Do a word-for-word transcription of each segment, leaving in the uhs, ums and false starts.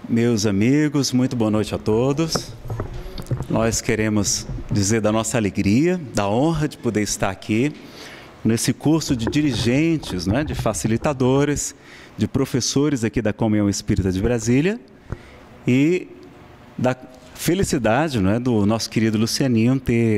Meus amigos, muito boa noite a todos. Nós queremos dizer da nossa alegria, da honra de poder estar aqui nesse curso de dirigentes, né, de facilitadores, de professores aqui da Comunhão Espírita de Brasília e da felicidade, né, do nosso querido Lucianinho ter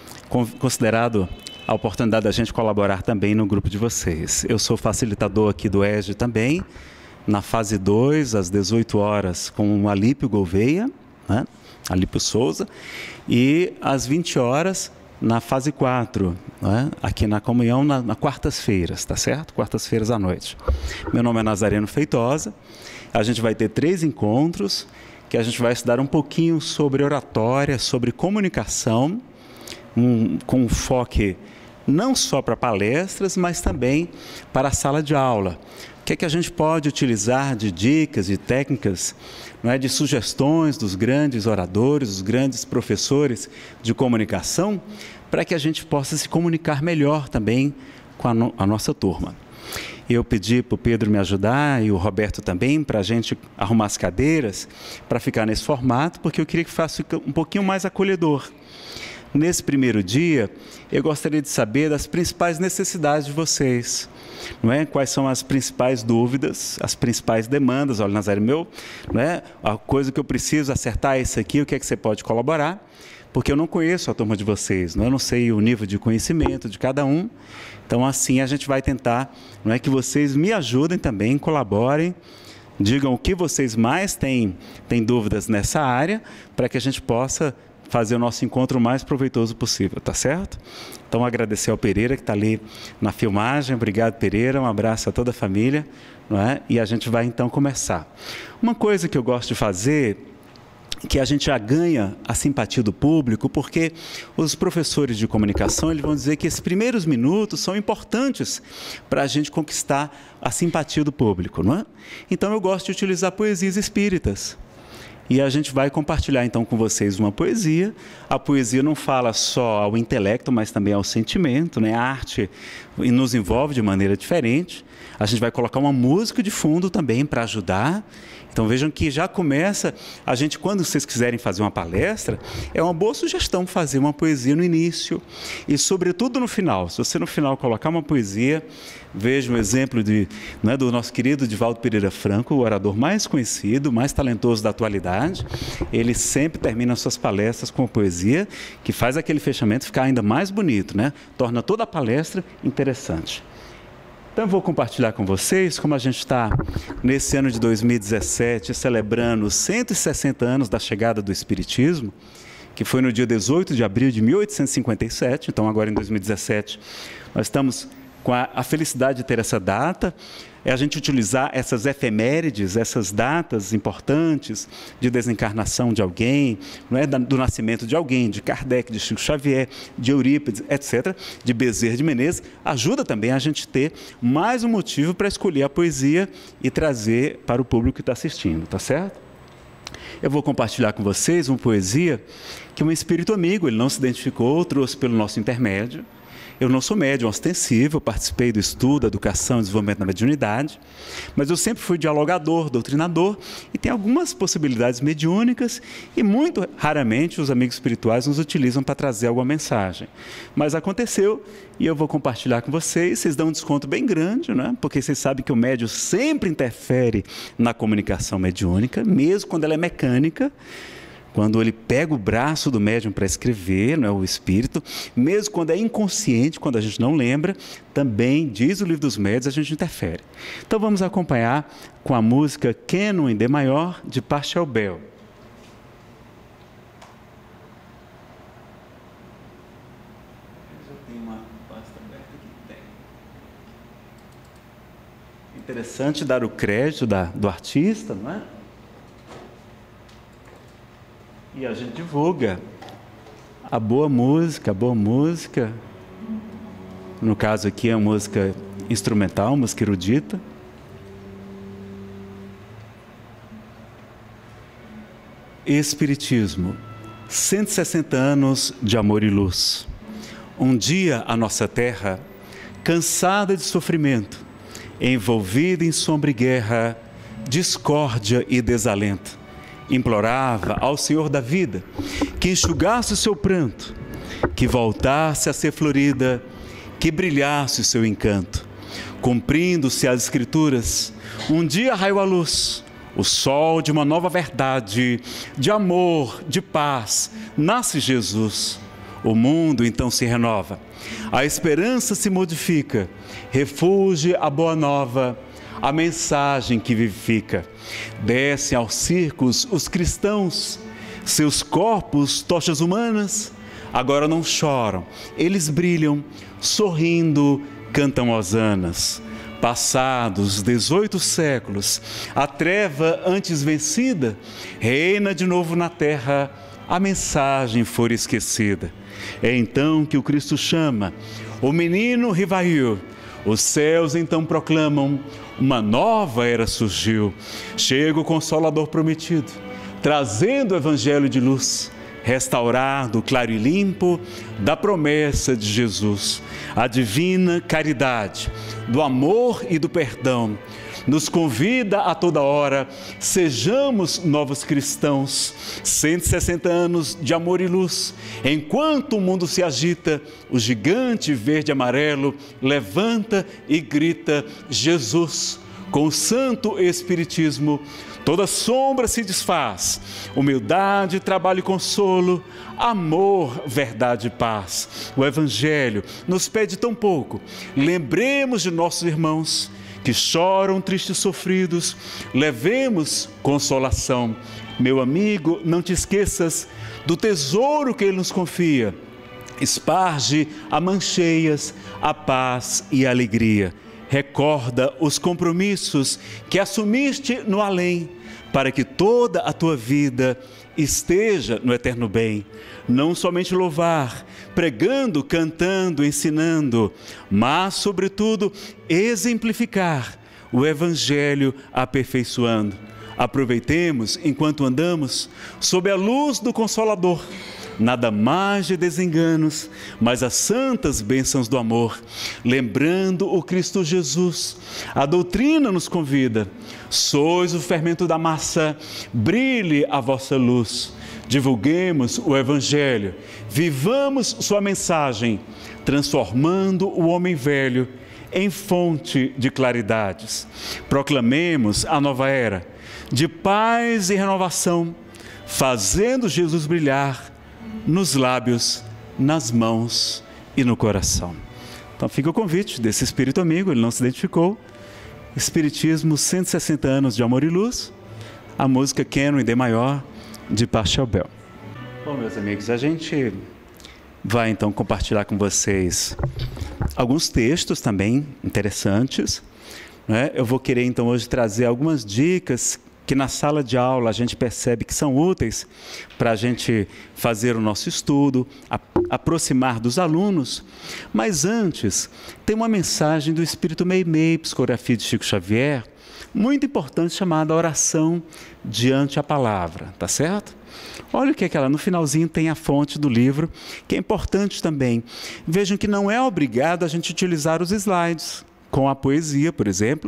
considerado a oportunidade da gente colaborar também no grupo de vocês. Eu sou facilitador aqui do E S D também, na fase dois, às dezoito horas, com o Alípio Gouveia, né? Alípio Souza, e às vinte horas, na fase quatro, né? Aqui na Comunhão, na, na quartas-feiras, tá certo? Quartas-feiras à noite. Meu nome é Nazareno Feitosa, a gente vai ter três encontros, que a gente vai estudar um pouquinho sobre oratória, sobre comunicação, um, com um foco não só para palestras, mas também para a sala de aula. O que é que a gente pode utilizar de dicas, de técnicas, não é, de sugestões dos grandes oradores, dos grandes professores de comunicação, para que a gente possa se comunicar melhor também com a, no, a nossa turma. Eu pedi para o Pedro me ajudar e o Roberto também, para a gente arrumar as cadeiras, para ficar nesse formato, porque eu queria que fosse um pouquinho mais acolhedor. Nesse primeiro dia, eu gostaria de saber das principais necessidades de vocês, não é? Quais são as principais dúvidas, as principais demandas. Olha, Nazareno, meu, não é? A coisa que eu preciso acertar é isso aqui, o que é que você pode colaborar? Porque eu não conheço a turma de vocês, não é? Eu não sei o nível de conhecimento de cada um. Então, assim, a gente vai tentar, não é, que vocês me ajudem também, colaborem, digam o que vocês mais têm, têm dúvidas nessa área, para que a gente possa fazer o nosso encontro o mais proveitoso possível, tá certo? Então, agradecer ao Pereira, que está ali na filmagem. Obrigado, Pereira. Um abraço a toda a família, não é? E a gente vai, então, começar. Uma coisa que eu gosto de fazer, que a gente já ganha a simpatia do público, porque os professores de comunicação eles vão dizer que esses primeiros minutos são importantes para a gente conquistar a simpatia do público, não é? Então, eu gosto de utilizar poesias espíritas. E a gente vai compartilhar, então, com vocês uma poesia. A poesia não fala só ao intelecto, mas também ao sentimento, né? A arte nos envolve de maneira diferente. A gente vai colocar uma música de fundo também para ajudar. Então, vejam que já começa, a gente, quando vocês quiserem fazer uma palestra, é uma boa sugestão fazer uma poesia no início e, sobretudo, no final. Se você, no final, colocar uma poesia, veja um exemplo de, não é, do nosso querido Divaldo Pereira Franco, o orador mais conhecido, mais talentoso da atualidade. Ele sempre termina suas palestras com uma poesia que faz aquele fechamento ficar ainda mais bonito, né? Torna toda a palestra interessante. Então, eu vou compartilhar com vocês como a gente está, nesse ano de dois mil e dezessete, celebrando os cento e sessenta anos da chegada do Espiritismo, que foi no dia dezoito de abril de mil oitocentos e cinquenta e sete, então agora em dois mil e dezessete, nós estamos com a, a felicidade de ter essa data, é a gente utilizar essas efemérides, essas datas importantes de desencarnação de alguém, não é, do nascimento de alguém, de Kardec, de Chico Xavier, de Eurípides, etcétera, de Bezerra de Menezes, ajuda também a gente ter mais um motivo para escolher a poesia e trazer para o público que está assistindo, tá certo? Eu vou compartilhar com vocês uma poesia que um espírito amigo, ele não se identificou, trouxe pelo nosso intermédio. Eu não sou médium ostensivo, eu participei do estudo, educação e desenvolvimento da mediunidade, mas eu sempre fui dialogador, doutrinador, e tem algumas possibilidades mediúnicas, e muito raramente os amigos espirituais nos utilizam para trazer alguma mensagem. Mas aconteceu, e eu vou compartilhar com vocês, vocês dão um desconto bem grande, né? Porque vocês sabem que o médium sempre interfere na comunicação mediúnica, mesmo quando ela é mecânica. Quando ele pega o braço do médium para escrever, não é, o espírito, mesmo quando é inconsciente, quando a gente não lembra, também, diz o livro dos médiuns, a gente interfere. Então vamos acompanhar com a música Canon em Dê maior, de Pachelbel. Já tem uma pasta aberta aqui, tem. Interessante dar o crédito da, do artista, não é? E a gente divulga a boa música, a boa música. No caso aqui é uma música instrumental, música erudita. Espiritismo, cento e sessenta anos de amor e luz. Um dia a nossa terra, cansada de sofrimento, envolvida em sombra e guerra, discórdia e desalento. Implorava ao Senhor da vida que enxugasse o seu pranto, que voltasse a ser florida, que brilhasse o seu encanto. Cumprindo-se as Escrituras, um dia raiou a luz, o sol de uma nova verdade, de amor, de paz, nasce Jesus. O mundo então se renova, a esperança se modifica, refúgio a boa nova, a mensagem que vivifica. Descem aos circos os cristãos, seus corpos, tochas humanas, agora não choram, eles brilham, sorrindo, cantam hosanas. Passados dezoito séculos, a treva antes vencida, reina de novo na terra, a mensagem for esquecida. É então que o Cristo chama, o menino rivaiu, os céus então proclamam, uma nova era surgiu. Chega o Consolador prometido, trazendo o Evangelho de luz, restaurado, claro e limpo, da promessa de Jesus. A divina caridade, do amor e do perdão, nos convida a toda hora, sejamos novos cristãos. cento e sessenta anos de amor e luz, enquanto o mundo se agita, o gigante verde e amarelo levanta e grita, Jesus. Com o santo Espiritismo, toda sombra se desfaz, humildade, trabalho e consolo, amor, verdade e paz. O Evangelho nos pede tão pouco. Lembremos de nossos irmãos que choram tristes e sofridos, levemos consolação. Meu amigo, não te esqueças do tesouro que Ele nos confia. Esparge a mancheias, a paz e a alegria. Recorda os compromissos que assumiste no além, para que toda a tua vida esteja no eterno bem. Não somente louvar, pregando, cantando, ensinando, mas, sobretudo, exemplificar o Evangelho aperfeiçoando. Aproveitemos, enquanto andamos, sob a luz do Consolador, nada mais de desenganos, mas as santas bênçãos do amor, lembrando o Cristo Jesus. A doutrina nos convida, sois o fermento da massa, brilhe a vossa luz. Divulguemos o Evangelho, vivamos sua mensagem, transformando o homem velho em fonte de claridades. Proclamemos a nova era, de paz e renovação, fazendo Jesus brilhar nos lábios, nas mãos e no coração. Então fica o convite desse espírito amigo, ele não se identificou. Espiritismo, cento e sessenta anos de amor e luz, a música Canon em Dê maior, de Pachelbel. Bom, meus amigos, a gente vai então compartilhar com vocês alguns textos também interessantes, né? Eu vou querer então hoje trazer algumas dicas que na sala de aula a gente percebe que são úteis para a gente fazer o nosso estudo, a, aproximar dos alunos. Mas antes, tem uma mensagem do Espírito Meimei, psicografia de Chico Xavier, muito importante, chamada oração diante a palavra, tá certo? Olha o que é que ela, no finalzinho tem a fonte do livro, que é importante também. Vejam que não é obrigado a gente utilizar os slides, com a poesia, por exemplo,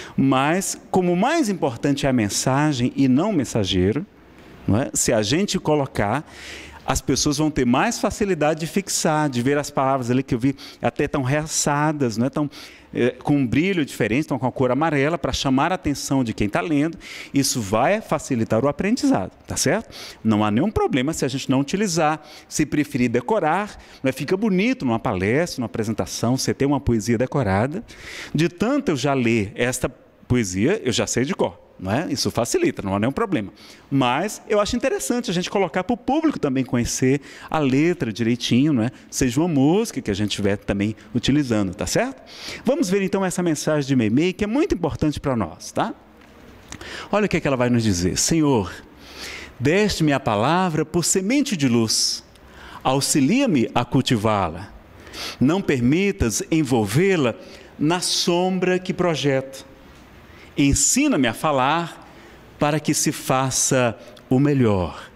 mas como o mais importante é a mensagem e não o mensageiro, não é? Se a gente colocar, as pessoas vão ter mais facilidade de fixar, de ver as palavras ali que eu vi até tão realçadas, não é? Tão, é, com um brilho diferente, estão com a cor amarela, para chamar a atenção de quem está lendo. Isso vai facilitar o aprendizado, tá certo? Não há nenhum problema se a gente não utilizar, se preferir decorar, não é? Fica bonito numa palestra, numa apresentação, você ter uma poesia decorada. De tanto eu já ler esta poesia, eu já sei de cor. Não é? Isso facilita, não há nenhum problema. Mas eu acho interessante a gente colocar para o público também conhecer a letra direitinho, não é? Seja uma música que a gente estiver também utilizando, tá certo? Vamos ver então essa mensagem de Meimei, que é muito importante para nós, tá? Olha o que é que ela vai nos dizer. Senhor, deste-me a palavra por semente de luz, auxilia-me a cultivá-la. Não permitas envolvê-la na sombra que projeto. Ensina-me a falar para que se faça o melhor.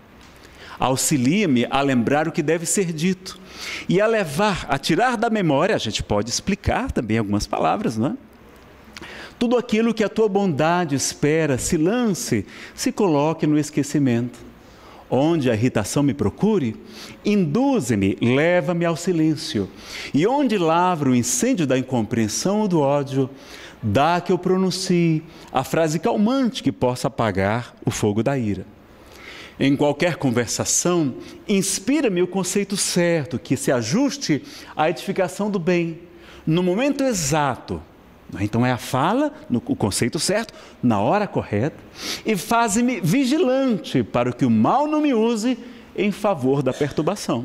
Auxilia-me a lembrar o que deve ser dito e a levar, a tirar da memória, a gente pode explicar também algumas palavras, não é? Tudo aquilo que a tua bondade espera se lance, se coloque no esquecimento. Onde a irritação me procure, induze-me, leva-me ao silêncio. E onde lavra o incêndio da incompreensão ou do ódio, dá que eu pronuncie a frase calmante que possa apagar o fogo da ira. Em qualquer conversação, inspira-me o conceito certo, que se ajuste à edificação do bem, no momento exato. Então é a fala, no, o conceito certo, na hora correta, e faze-me vigilante para que o mal não me use em favor da perturbação.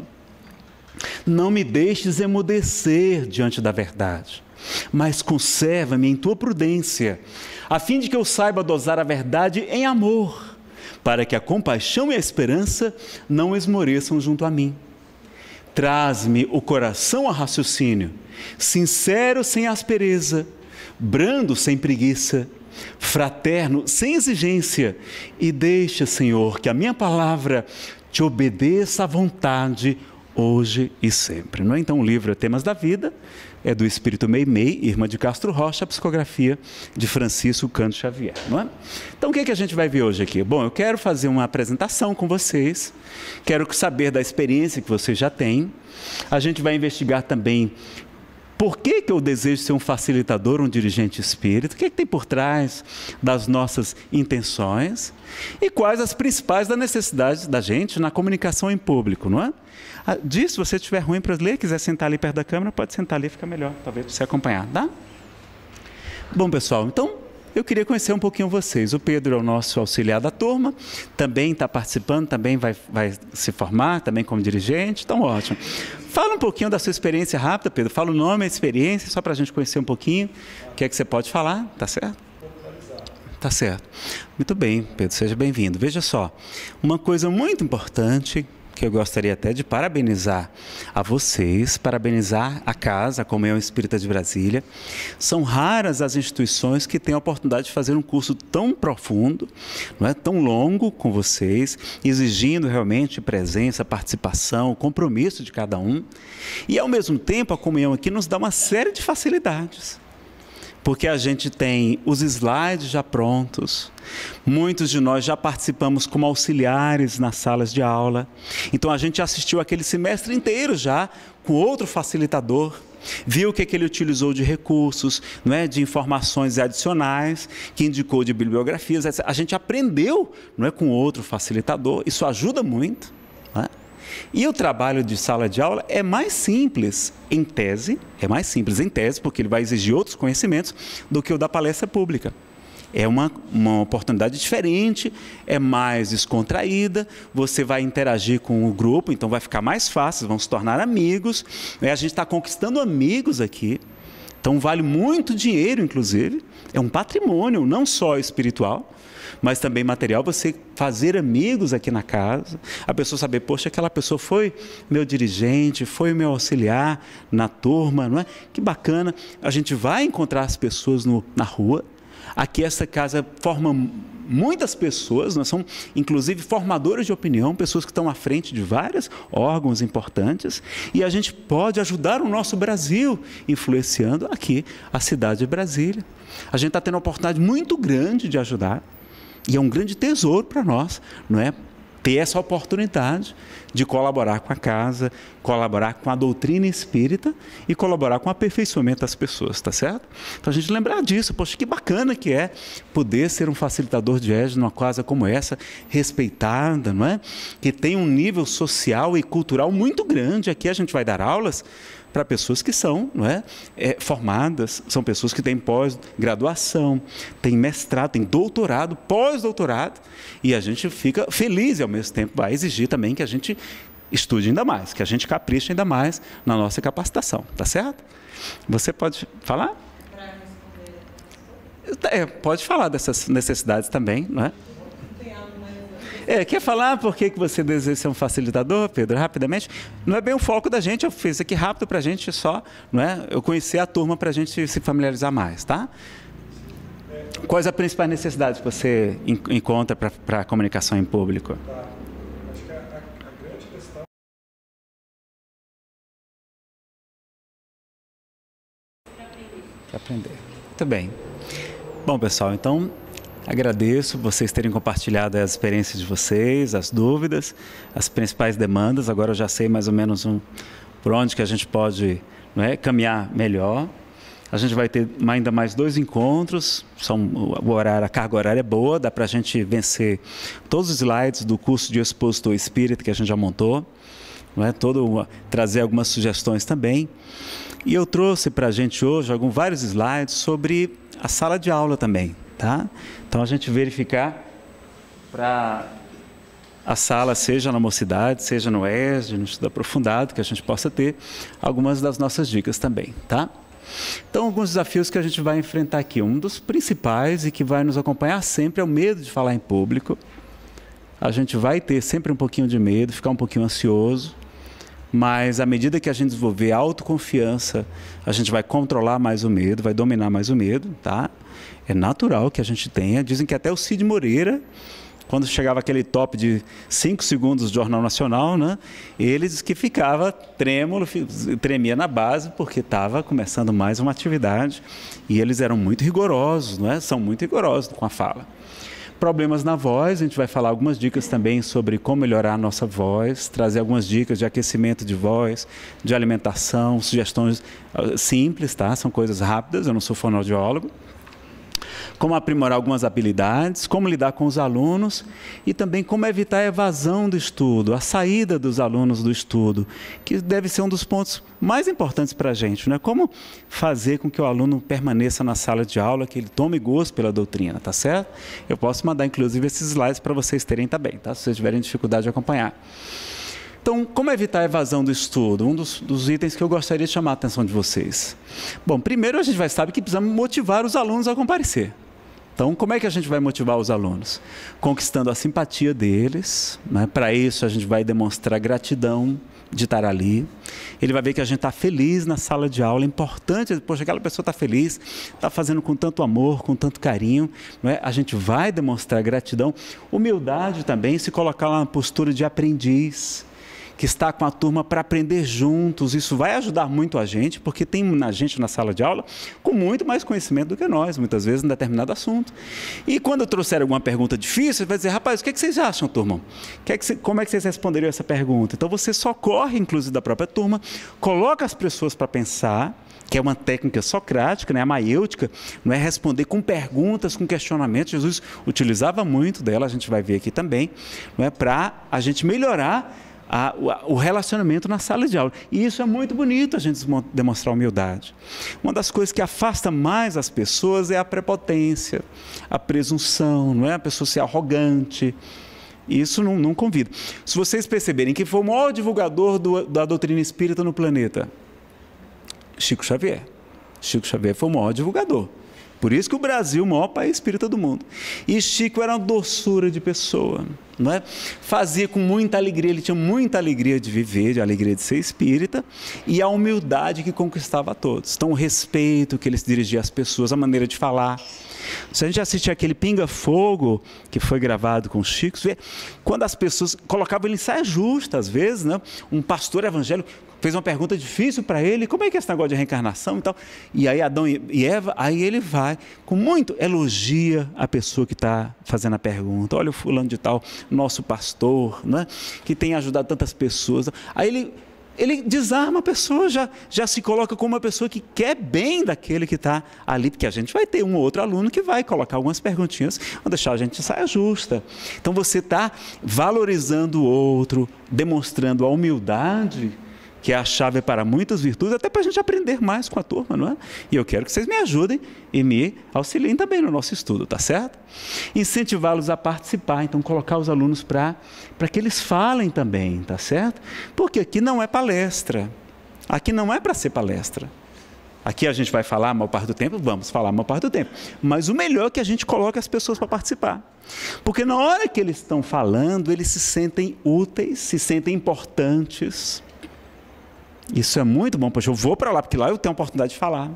Não me deixes emudecer diante da verdade, mas conserva-me em tua prudência, a fim de que eu saiba dosar a verdade em amor, para que a compaixão e a esperança não esmoreçam junto a mim. Traz-me o coração a raciocínio, sincero sem aspereza, brando sem preguiça, fraterno sem exigência, e deixa, Senhor, que a minha palavra te obedeça à vontade hoje e sempre. Não é? Então, o livro Temas da Vida é do Espírito Meimei, Irmã de Castro Rocha, a psicografia de Francisco Cândido Xavier. Não é? Então, o que é que a gente vai ver hoje aqui? Bom, eu quero fazer uma apresentação com vocês, quero saber da experiência que vocês já têm. A gente vai investigar também por que que eu desejo ser um facilitador, um dirigente espírita, o que é que tem por trás das nossas intenções e quais as principais das necessidades da gente na comunicação em público, não é? Disso, se você estiver ruim para ler, quiser sentar ali perto da câmera, pode sentar ali, fica melhor, talvez para você acompanhar, tá? Bom, pessoal, então eu queria conhecer um pouquinho vocês. O Pedro é o nosso auxiliar da turma, também está participando, também vai, vai se formar, também como dirigente, então ótimo. Fala um pouquinho da sua experiência rápida, Pedro, fala o nome, a experiência, só para a gente conhecer um pouquinho. O que é que você pode falar, tá certo? Tá certo. Muito bem, Pedro, seja bem-vindo. Veja só, uma coisa muito importante que eu gostaria até de parabenizar a vocês, parabenizar a casa, a Comunhão Espírita de Brasília. São raras as instituições que têm a oportunidade de fazer um curso tão profundo, não é, tão longo com vocês, exigindo realmente presença, participação, compromisso de cada um. E, ao mesmo tempo, a Comunhão aqui nos dá uma série de facilidades. Porque a gente tem os slides já prontos, muitos de nós já participamos como auxiliares nas salas de aula, então a gente assistiu aquele semestre inteiro já com outro facilitador, viu o que, que ele utilizou de recursos, não é, de informações adicionais, que indicou de bibliografias, a gente aprendeu, não é, com outro facilitador, isso ajuda muito, não é? E o trabalho de sala de aula é mais simples em tese, é mais simples em tese, porque ele vai exigir outros conhecimentos do que o da palestra pública. É uma, uma oportunidade diferente, é mais descontraída, você vai interagir com o grupo, então vai ficar mais fácil, vão se tornar amigos, a gente está conquistando amigos aqui, então vale muito dinheiro, inclusive, é um patrimônio, não só espiritual, mas também material, você fazer amigos aqui na casa, a pessoa saber, poxa, aquela pessoa foi meu dirigente, foi meu auxiliar na turma, não é? Que bacana, a gente vai encontrar as pessoas no, na rua, aqui essa casa forma muitas pessoas, nós são inclusive formadores de opinião, pessoas que estão à frente de vários órgãos importantes, e a gente pode ajudar o nosso Brasil, influenciando aqui a cidade de Brasília. A gente está tendo uma oportunidade muito grande de ajudar, e é um grande tesouro para nós, não é? Ter essa oportunidade de colaborar com a casa, colaborar com a doutrina espírita e colaborar com o aperfeiçoamento das pessoas, tá certo? Então a gente lembrar disso, poxa, que bacana que é poder ser um facilitador de égide numa casa como essa, respeitada, não é? Que tem um nível social e cultural muito grande. Aqui a gente vai dar aulas para pessoas que são, não é, é, formadas, são pessoas que têm pós-graduação, têm mestrado, têm doutorado, pós-doutorado, e a gente fica feliz e ao mesmo tempo vai exigir também que a gente estude ainda mais, que a gente capriche ainda mais na nossa capacitação, tá certo? Você pode falar? É, pode falar dessas necessidades também, não é? É, quer falar por que você deseja ser um facilitador, Pedro, rapidamente? Não é bem o foco da gente, eu fiz aqui rápido para a gente só, não é? Eu conhecer a turma para a gente se familiarizar mais, tá? Quais as principais necessidades que você encontra para a comunicação em público? Tá. Acho que a, a, a grande questão é aprender. Muito bem. Bom, pessoal, então agradeço vocês terem compartilhado as experiências de vocês, as dúvidas, as principais demandas. Agora eu já sei mais ou menos um, por onde que a gente pode, não é, caminhar melhor. A gente vai ter ainda mais dois encontros, são, o horário, a carga horária é boa, dá para a gente vencer todos os slides do curso de Expositor Espírita que a gente já montou, não é? Todo, trazer algumas sugestões também. E eu trouxe para a gente hoje alguns, vários slides sobre a sala de aula também, tá? Então a gente verificar para a sala, seja na Mocidade, seja no E S D, no Estudo Aprofundado, que a gente possa ter algumas das nossas dicas também, tá? Então, alguns desafios que a gente vai enfrentar aqui. Um dos principais e que vai nos acompanhar sempre é o medo de falar em público. A gente vai ter sempre um pouquinho de medo, ficar um pouquinho ansioso, mas à medida que a gente desenvolver autoconfiança, a gente vai controlar mais o medo, vai dominar mais o medo, tá? É natural que a gente tenha. Dizem que até o Cid Moreira, quando chegava aquele top de cinco segundos do Jornal Nacional, né, ele disse que ficava trêmulo, tremia na base, porque estava começando mais uma atividade. E eles eram muito rigorosos, não é? São muito rigorosos com a fala. Problemas na voz, a gente vai falar algumas dicas também sobre como melhorar a nossa voz, trazer algumas dicas de aquecimento de voz, de alimentação, sugestões simples, tá? São coisas rápidas, eu não sou fonoaudiólogo. Como aprimorar algumas habilidades, como lidar com os alunos e também como evitar a evasão do estudo, a saída dos alunos do estudo, que deve ser um dos pontos mais importantes para a gente, né? Como fazer com que o aluno permaneça na sala de aula, que ele tome gosto pela doutrina, tá certo? Eu posso mandar, inclusive, esses slides para vocês terem também, tá? Se vocês tiverem dificuldade de acompanhar. Então, como evitar a evasão do estudo? Um dos, dos itens que eu gostaria de chamar a atenção de vocês. Bom, primeiro a gente vai saber que precisamos motivar os alunos a comparecer. Então, como é que a gente vai motivar os alunos? Conquistando a simpatia deles, né? Para isso, a gente vai demonstrar gratidão de estar ali. Ele vai ver que a gente está feliz na sala de aula. É importante, poxa, aquela pessoa está feliz, está fazendo com tanto amor, com tanto carinho. Não é? A gente vai demonstrar gratidão. Humildade também, se colocar lá na postura de aprendiz, que está com a turma para aprender juntos. Isso vai ajudar muito a gente, porque tem a gente na sala de aula com muito mais conhecimento do que nós, muitas vezes, em determinado assunto. E quando eu trouxer alguma pergunta difícil, você vai dizer, rapaz, o que, é que vocês acham, turma? Que é que você, como é que vocês responderiam essa pergunta? Então, você socorre, inclusive, da própria turma, coloca as pessoas para pensar, que é uma técnica socrática, né, a maiêutica, não é responder com perguntas, com questionamentos. Jesus utilizava muito dela, a gente vai ver aqui também, não é, para a gente melhorar A, o relacionamento na sala de aula. E isso é muito bonito, a gente demonstrar humildade. Uma das coisas que afasta mais as pessoas é a prepotência, a presunção, não é? A pessoa ser arrogante. Isso não, não convida. Se vocês perceberem que foi o maior divulgador do, da doutrina espírita no planeta, Chico Xavier. Chico Xavier foi o maior divulgador. Por isso que o Brasil é o maior país espírita do mundo. E Chico era uma doçura de pessoa, não é? Fazia com muita alegria, ele tinha muita alegria de viver, de alegria de ser espírita, e a humildade que conquistava a todos. Então, o respeito que ele se dirigia às pessoas, a maneira de falar. Se a gente assistir aquele Pinga Fogo, que foi gravado com Chico, vê, quando as pessoas colocavam ele em saia justa, às vezes, né? Um pastor evangélico fez uma pergunta difícil para ele, como é que é esse negócio de reencarnação e tal? E aí Adão e Eva, aí ele vai, com muito, elogia a pessoa que está fazendo a pergunta. Olha o fulano de tal, nosso pastor, né? Que tem ajudado tantas pessoas. Aí ele, ele desarma a pessoa, já, já se coloca como uma pessoa que quer bem daquele que está ali, porque a gente vai ter um ou outro aluno que vai colocar algumas perguntinhas, vão deixar a gente em saia justa. Então você está valorizando o outro, demonstrando a humildade, que é a chave para muitas virtudes, até para a gente aprender mais com a turma, não é? E eu quero que vocês me ajudem e me auxiliem também no nosso estudo, tá certo? Incentivá-los a participar, então colocar os alunos para para que eles falem também, tá certo? Porque aqui não é palestra, aqui não é para ser palestra. Aqui a gente vai falar a maior parte do tempo, vamos falar a maior parte do tempo. Mas o melhor é que a gente coloque as pessoas para participar. Porque na hora que eles estão falando, eles se sentem úteis, se sentem importantes. Isso é muito bom, poxa, eu vou para lá, porque lá eu tenho a oportunidade de falar.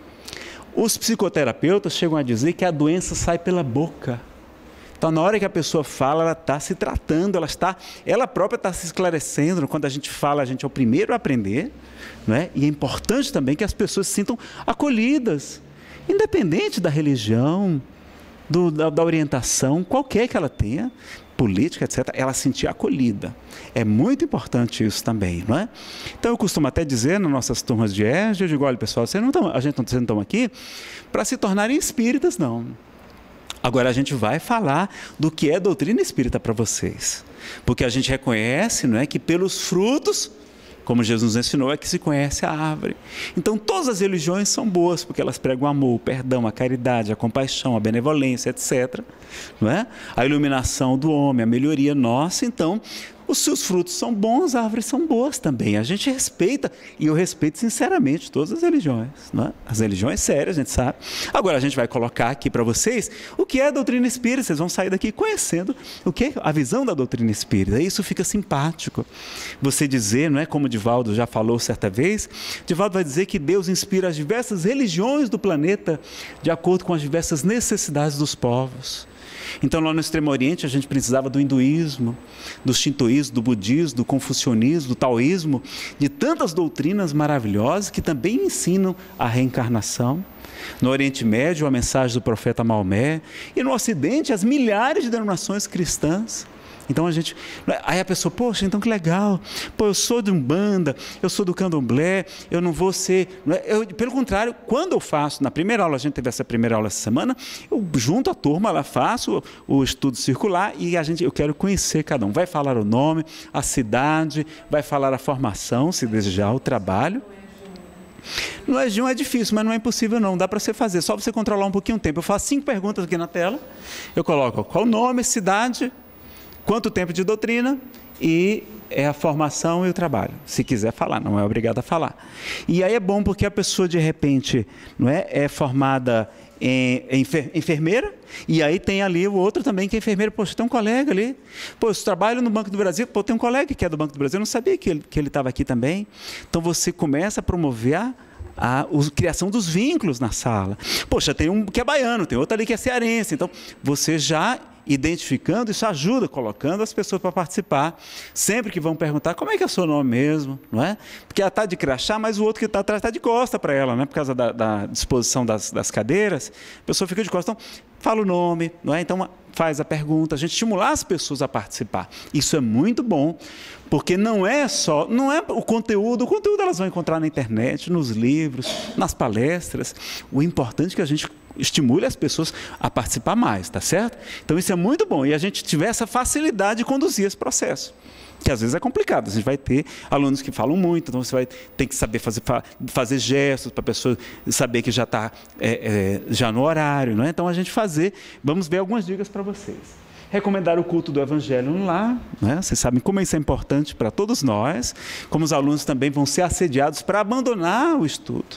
Os psicoterapeutas chegam a dizer que a doença sai pela boca. Então, na hora que a pessoa fala, ela está se tratando, ela, está, ela própria está se esclarecendo. Quando a gente fala, a gente é o primeiro a aprender, não é? E é importante também que as pessoas se sintam acolhidas, independente da religião, do, da, da orientação, qualquer que ela tenha, política, etcétera, ela se sentir acolhida. É muito importante isso também, não é? Então, eu costumo até dizer nas nossas turmas de E R G, eu digo, olha, pessoal, vocês não estão, a gente não estão aqui para se tornarem espíritas, não. Agora, a gente vai falar do que é doutrina espírita para vocês. Porque a gente reconhece, não é, que pelos frutos, como Jesus nos ensinou, é que se conhece a árvore. Então, todas as religiões são boas, porque elas pregam o amor, o perdão, a caridade, a compaixão, a benevolência, etcétera. Não é? A iluminação do homem, a melhoria nossa. Então, os seus frutos são bons, as árvores são boas também. A gente respeita, e eu respeito sinceramente todas as religiões. Não é? As religiões sérias, a gente sabe. Agora, a gente vai colocar aqui para vocês o que é a doutrina espírita. Vocês vão sair daqui conhecendo o que é a visão da doutrina espírita. Isso fica simpático. Você dizer, não é, como Divaldo já falou certa vez, Divaldo vai dizer que Deus inspira as diversas religiões do planeta de acordo com as diversas necessidades dos povos. Então, lá no Extremo Oriente, a gente precisava do hinduísmo, do shintoísmo, do budismo, do confucionismo, do taoísmo, de tantas doutrinas maravilhosas que também ensinam a reencarnação. No Oriente Médio, a mensagem do profeta Maomé. E no Ocidente, as milhares de denominações cristãs. Então a gente, aí a pessoa, poxa, então que legal, pô, eu sou de Umbanda, eu sou do Candomblé, eu não vou ser, não é? Eu, pelo contrário, quando eu faço, na primeira aula, a gente teve essa primeira aula essa semana, eu junto a turma, lá faço o, o estudo circular e a gente, eu quero conhecer cada um, vai falar o nome, a cidade, vai falar a formação, se desejar, o trabalho. No E J um é difícil, mas não é impossível não, dá para você fazer, só você controlar um pouquinho o tempo. Eu faço cinco perguntas aqui na tela, eu coloco qual o nome, cidade, quanto tempo de doutrina e é a formação e o trabalho. Se quiser falar, não é obrigado a falar. E aí é bom porque a pessoa de repente não é, é formada em, em enfermeira e aí tem ali o outro também que é enfermeiro. Poxa, tem um colega ali. Pô, eu trabalho no Banco do Brasil. Pô, tem um colega que é do Banco do Brasil. Eu não sabia que ele que ele estava aqui também. Então você começa a promover a a criação dos vínculos na sala. Poxa, tem um que é baiano, tem outro ali que é cearense. Então você já identificando, isso ajuda, colocando as pessoas para participar. Sempre que vão perguntar, como é que é o seu nome mesmo? Não é? Porque ela está de crachá, mas o outro que está atrás está de costa para ela, né? Por causa da, da disposição das, das cadeiras, a pessoa fica de costa. Então, fala o nome, não é? Então, faz a pergunta, a gente estimular as pessoas a participar. Isso é muito bom, porque não é só, não é o conteúdo, o conteúdo elas vão encontrar na internet, nos livros, nas palestras. O importante é que a gente estimule as pessoas a participar mais, tá certo? Então isso é muito bom e a gente tiver essa facilidade de conduzir esse processo, que às vezes é complicado. A gente vai ter alunos que falam muito, então você vai ter que saber fazer, fazer gestos para a pessoa saber que já está é, é, já no horário, não é? Então a gente fazer, vamos ver algumas dicas para vocês. Recomendar o culto do Evangelho lá, né? Vocês sabem como isso é importante para todos nós, como os alunos também vão ser assediados para abandonar o estudo.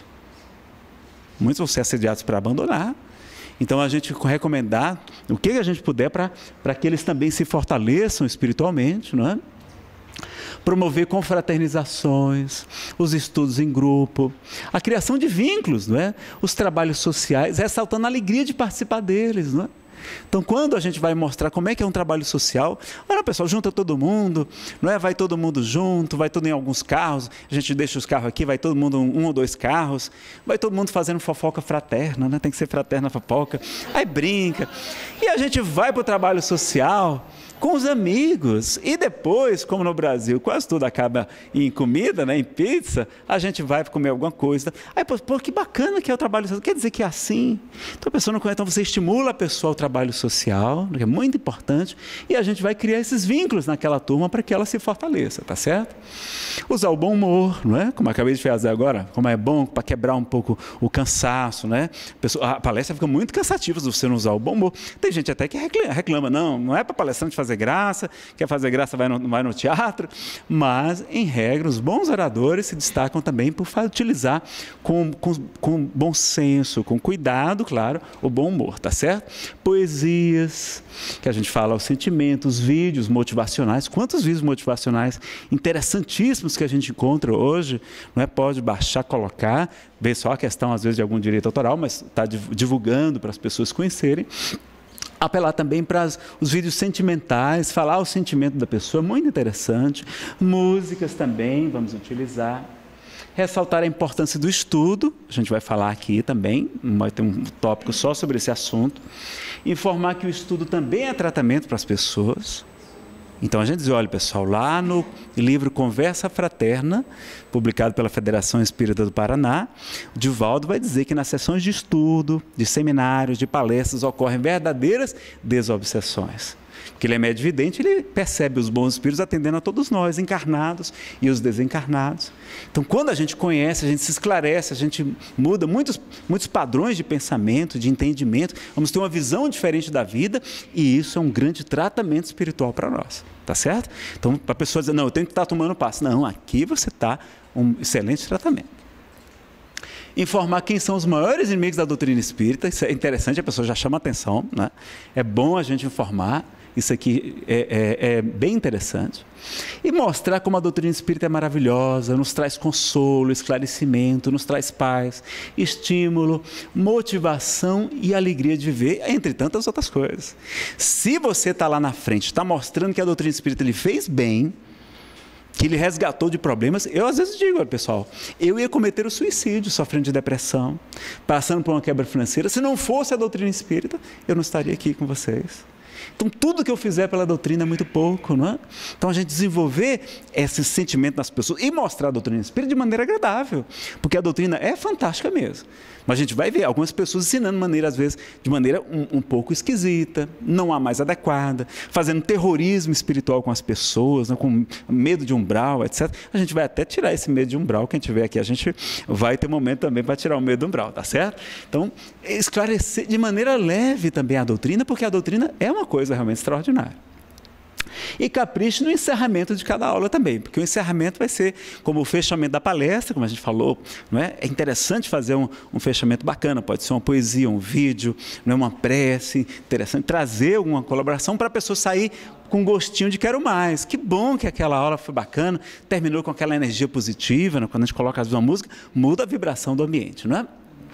Muitos vão ser assediados para abandonar. Então, a gente recomendar o que a gente puder para que eles também se fortaleçam espiritualmente, não é? Promover confraternizações, os estudos em grupo, a criação de vínculos, não é? Os trabalhos sociais, ressaltando a alegria de participar deles, não é? Então, quando a gente vai mostrar como é que é um trabalho social, olha, pessoal, junta todo mundo, não é? Vai todo mundo junto, vai todo em alguns carros, a gente deixa os carros aqui, vai todo mundo um, um ou dois carros, vai todo mundo fazendo fofoca fraterna, né? Tem que ser fraterna fofoca, aí brinca, e a gente vai para o trabalho social com os amigos, e depois, como no Brasil, quase tudo acaba em comida, né, em pizza, a gente vai comer alguma coisa. Aí, pô, pô, que bacana que é o trabalho social, quer dizer que é assim. Então a pessoa não conhece, então você estimula a pessoa ao trabalho social, que é muito importante, e a gente vai criar esses vínculos naquela turma para que ela se fortaleça, tá certo? Usar o bom humor, não é? Como eu acabei de fazer agora, como é bom para quebrar um pouco o cansaço, né? A, pessoa, a palestra fica muito cansativa se você não usar o bom humor. Tem gente até que reclama, não, não é para palestrante fazer fazer graça, quer fazer graça vai no, vai no teatro, mas, em regra, os bons oradores se destacam também por utilizar com, com, com bom senso, com cuidado, claro, o bom humor, tá certo? Poesias, que a gente fala, os sentimentos, vídeos motivacionais, quantos vídeos motivacionais interessantíssimos que a gente encontra hoje, não é? Pode baixar, colocar, ver só a questão, às vezes, de algum direito autoral, mas está divulgando para as pessoas conhecerem. Apelar também para os vídeos sentimentais, falar o sentimento da pessoa, muito interessante. Músicas também, vamos utilizar. ressaltar a importância do estudo, a gente vai falar aqui também, vai ter um tópico só sobre esse assunto. Informar que o estudo também é tratamento para as pessoas. Então a gente diz, olha pessoal, lá no livro Conversa Fraterna, publicado pela Federação Espírita do Paraná, o Divaldo vai dizer que nas sessões de estudo, de seminários, de palestras, ocorrem verdadeiras desobsessões. Porque ele é médio vidente, ele percebe os bons espíritos atendendo a todos nós, encarnados e os desencarnados. Então, quando a gente conhece, a gente se esclarece, a gente muda muitos, muitos padrões de pensamento, de entendimento, vamos ter uma visão diferente da vida, e isso é um grande tratamento espiritual para nós, tá certo? Então, para a pessoa dizer, não, eu tenho que estar tomando passo. Não, aqui você está um excelente tratamento. Informar quem são os maiores inimigos da doutrina espírita, isso é interessante, a pessoa já chama atenção, né? É bom a gente informar. Isso aqui é, é, é bem interessante. E mostrar como a doutrina espírita é maravilhosa, nos traz consolo, esclarecimento, nos traz paz, estímulo, motivação e alegria de viver, entre tantas outras coisas. Se você está lá na frente, está mostrando que a doutrina espírita lhe fez bem, que ele resgatou de problemas, eu às vezes digo, olha, pessoal, eu ia cometer o suicídio, sofrendo de depressão, passando por uma quebra financeira. Se não fosse a doutrina espírita, eu não estaria aqui com vocês. Então, tudo que eu fizer pela doutrina é muito pouco, não é? Então, a gente desenvolver esse sentimento nas pessoas e mostrar a doutrina espírita de maneira agradável, porque a doutrina é fantástica mesmo. Mas a gente vai ver algumas pessoas ensinando de maneira, às vezes, de maneira um, um pouco esquisita, não a mais adequada, fazendo terrorismo espiritual com as pessoas, né, com medo de umbral, etcétera. A gente vai até tirar esse medo de umbral, quem tiver aqui, a gente vai ter momento também para tirar o medo do umbral, tá certo? Então, esclarecer de maneira leve também a doutrina, porque a doutrina é uma coisa realmente extraordinária. E capriche no encerramento de cada aula também, porque o encerramento vai ser como o fechamento da palestra, como a gente falou, não é? É interessante fazer um, um fechamento bacana, pode ser uma poesia, um vídeo, não é? Uma prece, interessante trazer alguma colaboração para a pessoa sair com gostinho de quero mais. Que bom que aquela aula foi bacana, terminou com aquela energia positiva, né? Quando a gente coloca às vezes uma música, muda a vibração do ambiente, não é?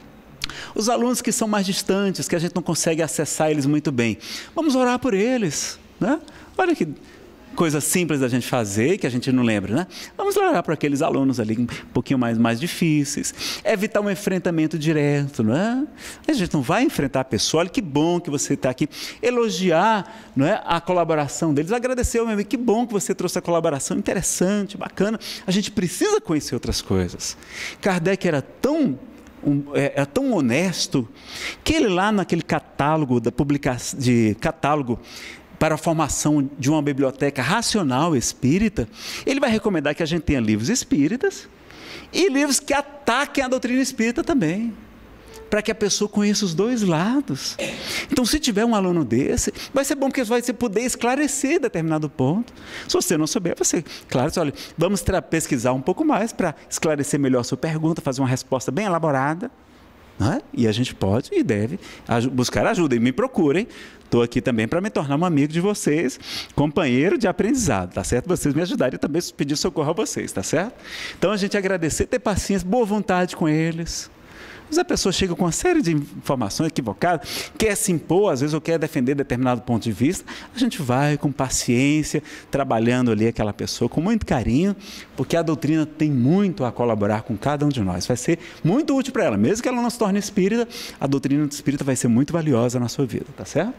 Os alunos que são mais distantes, que a gente não consegue acessar eles muito bem, vamos orar por eles, né? Olha que coisa simples da gente fazer, que a gente não lembra, né? Vamos orar para aqueles alunos ali um pouquinho mais, mais difíceis, evitar um enfrentamento direto, não é? A gente não vai enfrentar a pessoa, olha que bom que você está aqui, elogiar, não é, a colaboração deles, agradecer ao meu amigo, que bom que você trouxe a colaboração, interessante, bacana, a gente precisa conhecer outras coisas. Kardec era tão Um, é, é tão honesto que ele lá naquele catálogo da publicação de catálogo para a formação de uma biblioteca racional espírita, ele vai recomendar que a gente tenha livros espíritas e livros que ataquem a doutrina espírita também, para que a pessoa conheça os dois lados. Então, se tiver um aluno desse, vai ser bom porque vai você poder esclarecer determinado ponto. Se você não souber, você, claro, olha, vamos pesquisar um pouco mais para esclarecer melhor a sua pergunta, fazer uma resposta bem elaborada, não é? E a gente pode e deve buscar ajuda. E me procurem, estou aqui também para me tornar um amigo de vocês, companheiro de aprendizado, tá certo? Vocês me ajudarem também a pedir socorro a vocês, tá certo? Então, a gente agradecer, ter paciência, boa vontade com eles. Mas a pessoa chega com uma série de informações equivocadas, quer se impor, às vezes, ou quer defender determinado ponto de vista, a gente vai com paciência, trabalhando ali aquela pessoa com muito carinho, porque a doutrina tem muito a colaborar com cada um de nós. Vai ser muito útil para ela, mesmo que ela não se torne espírita, a doutrina espírita vai ser muito valiosa na sua vida, tá certo?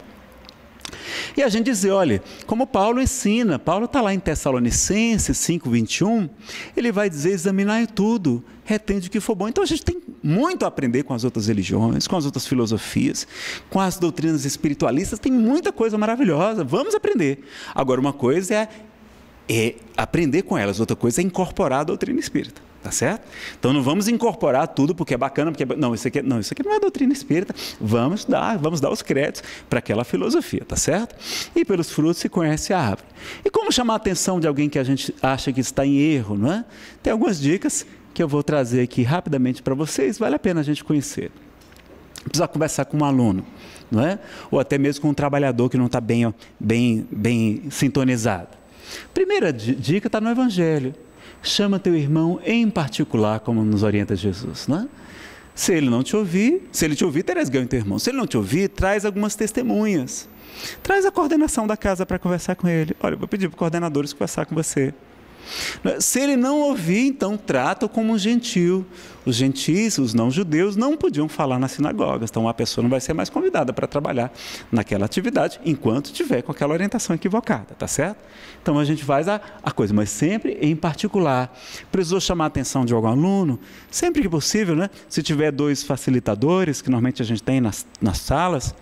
E a gente dizer, olha, como Paulo ensina, Paulo está lá em Tessalonicenses cinco, vinte e um, ele vai dizer, examinai tudo, retende o que for bom. Então a gente tem muito a aprender com as outras religiões, com as outras filosofias, com as doutrinas espiritualistas, tem muita coisa maravilhosa, vamos aprender. Agora, uma coisa é, é aprender com elas, outra coisa é incorporar a doutrina espírita. Tá certo? Então não vamos incorporar tudo porque é bacana, porque é... Não, isso aqui, não, isso aqui não é doutrina espírita. Vamos dar, vamos dar os créditos para aquela filosofia, tá certo? E pelos frutos se conhece a árvore. E como chamar a atenção de alguém que a gente acha que está em erro, não é? Tem algumas dicas que eu vou trazer aqui rapidamente para vocês, vale a pena a gente conhecer. Precisa conversar com um aluno, não é? Ou até mesmo com um trabalhador que não está bem, ó, bem, bem sintonizado. Primeira dica está no Evangelho. Chama teu irmão em particular, como nos orienta Jesus, não é? Se ele não te ouvir, se ele te ouvir, terás ganho teu irmão. Se ele não te ouvir, traz algumas testemunhas. Traz a coordenação da casa para conversar com ele. Olha, eu vou pedir para os coordenadores conversar com você. Se ele não ouvir, então trata-o como um gentil. Os gentis, os não-judeus, não podiam falar nas sinagogas. Então, a pessoa não vai ser mais convidada para trabalhar naquela atividade enquanto tiver com aquela orientação equivocada, tá certo? Então, a gente faz a, a coisa, mas sempre em particular. Precisou chamar a atenção de algum aluno? Sempre que possível, né? Se tiver dois facilitadores, que normalmente a gente tem nas, nas salas,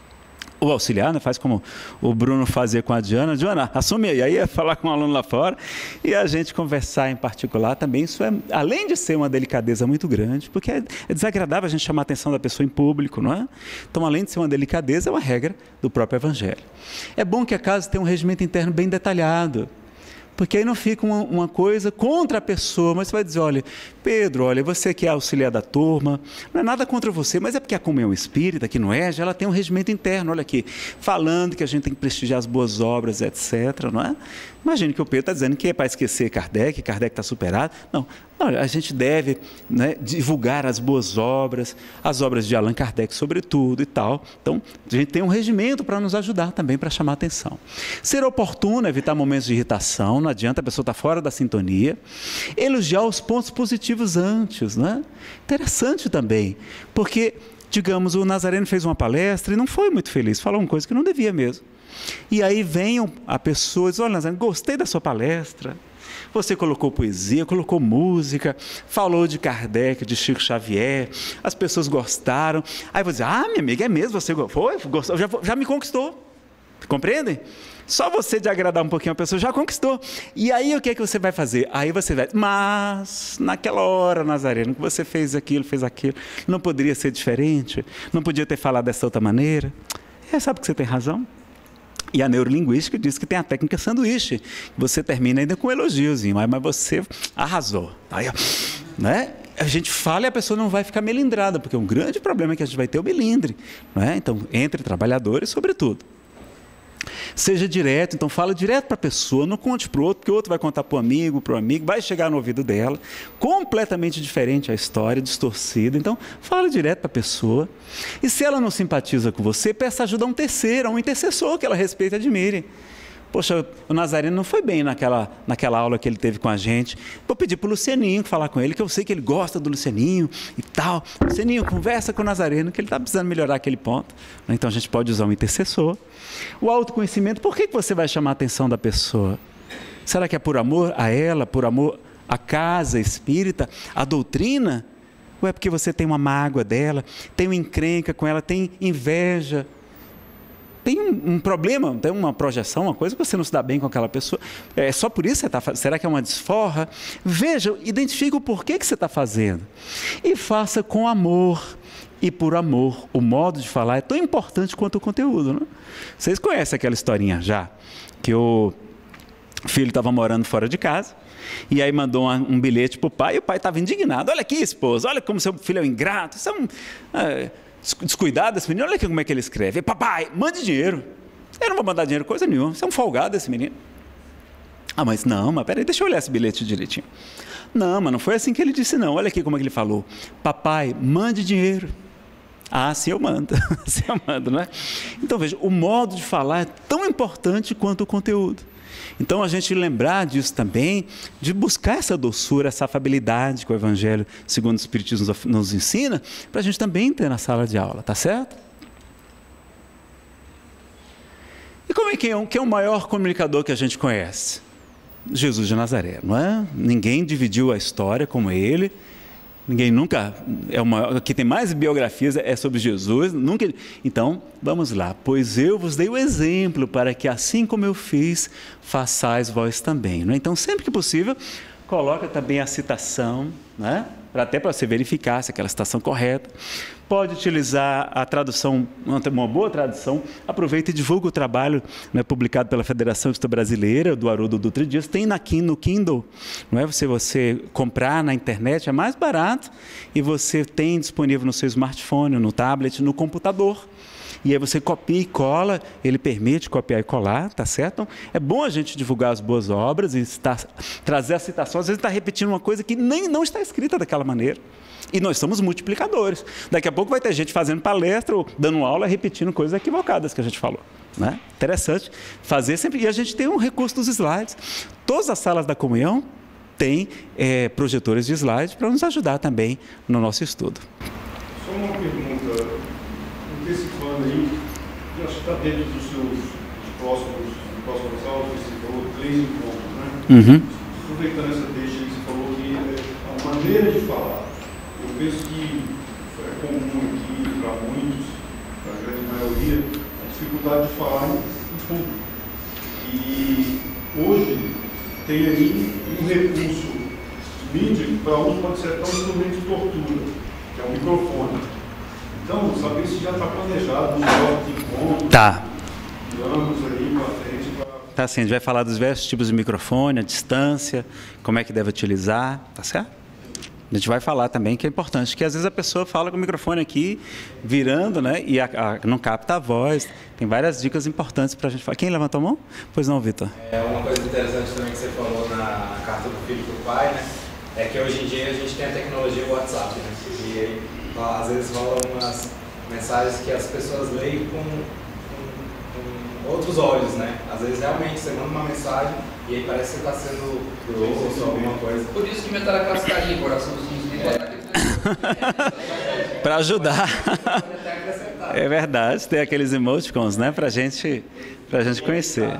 o auxiliar, né, faz como o Bruno fazia com a Diana. Diana, assume aí, aí é falar com o aluno lá fora e a gente conversar em particular também. Isso é, além de ser uma delicadeza muito grande, porque é, é desagradável a gente chamar a atenção da pessoa em público, não é? Então, além de ser uma delicadeza, é uma regra do próprio Evangelho. É bom que a casa tenha um regimento interno bem detalhado, porque aí não fica uma, uma coisa contra a pessoa, mas você vai dizer, olha, Pedro, olha, você que é auxiliar da turma, não é nada contra você, mas é porque a comunhão espírita, aqui no E J, ela tem um regimento interno, olha aqui, falando que a gente tem que prestigiar as boas obras, etcétera, não é? Imagine que o Pedro está dizendo que é para esquecer Kardec, Kardec está superado. Não, olha, a gente deve, né, divulgar as boas obras, as obras de Allan Kardec sobretudo e tal. Então, a gente tem um regimento para nos ajudar também, para chamar a atenção. Ser oportuno, evitar momentos de irritação, não adianta, a pessoa está fora da sintonia. Elogiar os pontos positivos antes, né? Interessante também, porque, digamos, o Nazareno fez uma palestra e não foi muito feliz, falou uma coisa que não devia mesmo. E aí vem a pessoa e diz, olha, Nazareno, gostei da sua palestra, você colocou poesia, colocou música, falou de Kardec, de Chico Xavier, as pessoas gostaram. Aí eu vou dizer, ah, minha amiga, é mesmo, você foi, gostou, já, já me conquistou, compreendem? Só você de agradar um pouquinho a pessoa já conquistou. E aí o que é que você vai fazer? Aí você vai, mas naquela hora, Nazareno, que você fez aquilo, fez aquilo, não poderia ser diferente? Não podia ter falado dessa outra maneira? É, sabe que você tem razão? E a neurolinguística diz que tem a técnica sanduíche. Você termina ainda com um elogiozinho, mas você arrasou. Aí, né? A gente fala e a pessoa não vai ficar melindrada, porque um grande problema é que a gente vai ter o melindre. Né? Então, entre trabalhadores, sobretudo. Seja direto, então fala direto para a pessoa, não conte para o outro, porque o outro vai contar para o amigo, para o amigo, vai chegar no ouvido dela, completamente diferente a história, distorcida. Então, fala direto para a pessoa. E se ela não simpatiza com você, peça ajuda a um terceiro, a um intercessor que ela respeite e admire. Poxa, o Nazareno não foi bem naquela, naquela aula que ele teve com a gente. Vou pedir para o Lucianinho falar com ele, que eu sei que ele gosta do Lucianinho e tal. Lucianinho, conversa com o Nazareno, que ele está precisando melhorar aquele ponto. Então, a gente pode usar um intercessor. O autoconhecimento, por que você vai chamar a atenção da pessoa? Será que é por amor a ela, por amor à casa espírita, à doutrina? Ou é porque você tem uma mágoa dela, tem uma encrenca com ela, tem inveja? Tem um, um problema, tem uma projeção, uma coisa que você não se dá bem com aquela pessoa. É só por isso que você está fazendo? Será que é uma desforra? Veja, identifique o porquê que você está fazendo. E faça com amor e por amor. O modo de falar é tão importante quanto o conteúdo. Né? Vocês conhecem aquela historinha já? Que o filho estava morando fora de casa. E aí mandou um, um bilhete para o pai. E o pai estava indignado. Olha aqui, esposa, olha como seu filho é um ingrato. Isso é um... É, descuidado desse menino, olha aqui como é que ele escreve. Papai, mande dinheiro. Eu não vou mandar dinheiro coisa nenhuma, você é um folgado esse menino. Ah, mas não, mas peraí, deixa eu olhar esse bilhete direitinho. Não, mas não foi assim que ele disse não, olha aqui como é que ele falou. Papai, mande dinheiro. Ah, sim eu mando, sim eu mando, não é? Então veja, o modo de falar é tão importante quanto o conteúdo. Então, a gente lembrar disso também, de buscar essa doçura, essa afabilidade que o Evangelho, segundo o Espiritismo, nos, nos ensina, para a gente também ter na sala de aula, tá certo? E como é que é, um, que é o maior comunicador que a gente conhece? Jesus de Nazaré, não é? Ninguém dividiu a história como ele. Ninguém nunca, é uma, que tem mais biografias é sobre Jesus, nunca. Então, vamos lá. Pois eu vos dei o exemplo para que assim como eu fiz, façais vós também. Não é? Então, sempre que possível, coloca também a citação, né? Para até para você verificar se aquela citação correta. Pode utilizar a tradução, uma boa tradução, aproveita e divulga o trabalho, né, publicado pela Federação Espírita Brasileira, do Haroldo Dutra Dias, tem na, no Kindle, não é? Se você comprar na internet é mais barato e você tem disponível no seu smartphone, no tablet, no computador. E aí você copia e cola, ele permite copiar e colar, tá certo? Então, é bom a gente divulgar as boas obras e estar, trazer a citação. Às vezes está repetindo uma coisa que nem não está escrita daquela maneira. E nós somos multiplicadores. Daqui a pouco vai ter gente fazendo palestra ou dando aula, repetindo coisas equivocadas que a gente falou. Né? Interessante fazer sempre. E a gente tem um recurso dos slides. Todas as salas da comunhão têm é, projetores de slides para nos ajudar também no nosso estudo. Só uma pergunta, antecipando aí, eu acho que está dentro dos seus próximos, próximos aulas, você falou três encontros, né? Uhum. Aproveitando essa deixa aí, você falou que a maneira de falar, eu penso que é comum aqui para muitos, para a grande maioria, a dificuldade de falar em público. E hoje tem aí um recurso mídia que para uns pode ser até um instrumento de tortura, que é o microfone. Então, saber se já está planejado no bloco de encontro, Tá. anos aí para frente. Pra... Tá sim, a gente vai falar dos diversos tipos de microfone, a distância, como é que deve utilizar, tá certo? A gente vai falar também que é importante, que às vezes a pessoa fala com o microfone aqui, virando, né, e a, a, não capta a voz. Tem várias dicas importantes para a gente falar. Quem levantou a mão? Pois não, Vitor. É uma coisa interessante também que você falou na carta do filho para o pai, né, é que hoje em dia a gente tem a tecnologia do WhatsApp, né, e aí, às vezes rolam umas mensagens que as pessoas leem com, com, com outros olhos, né, às vezes realmente você manda uma mensagem e aí parece que você está sendo grosso ou alguma coisa. Por isso que inventaram aquelas carinhas, coraçãozinhos, de botar aquele... Para ajudar. É verdade, tem aqueles emoticons, né, para gente, a gente conhecer.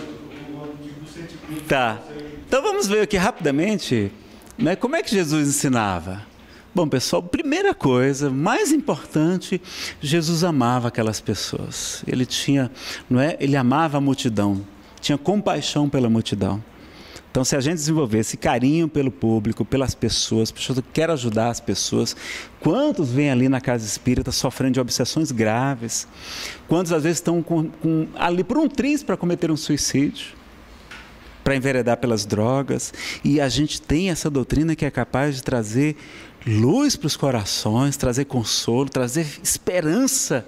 Tá. Então vamos ver aqui rapidamente, né, como é que Jesus ensinava. Bom, pessoal, primeira coisa, mais importante, Jesus amava aquelas pessoas. Ele tinha, não é? Ele amava a multidão, tinha compaixão pela multidão. Então, se a gente desenvolver esse carinho pelo público, pelas pessoas, pessoas que querem ajudar as pessoas, quantos vêm ali na casa espírita sofrendo de obsessões graves? Quantos às vezes estão com, com, ali por um triz para cometer um suicídio, para enveredar pelas drogas? E a gente tem essa doutrina que é capaz de trazer luz para os corações, trazer consolo, trazer esperança.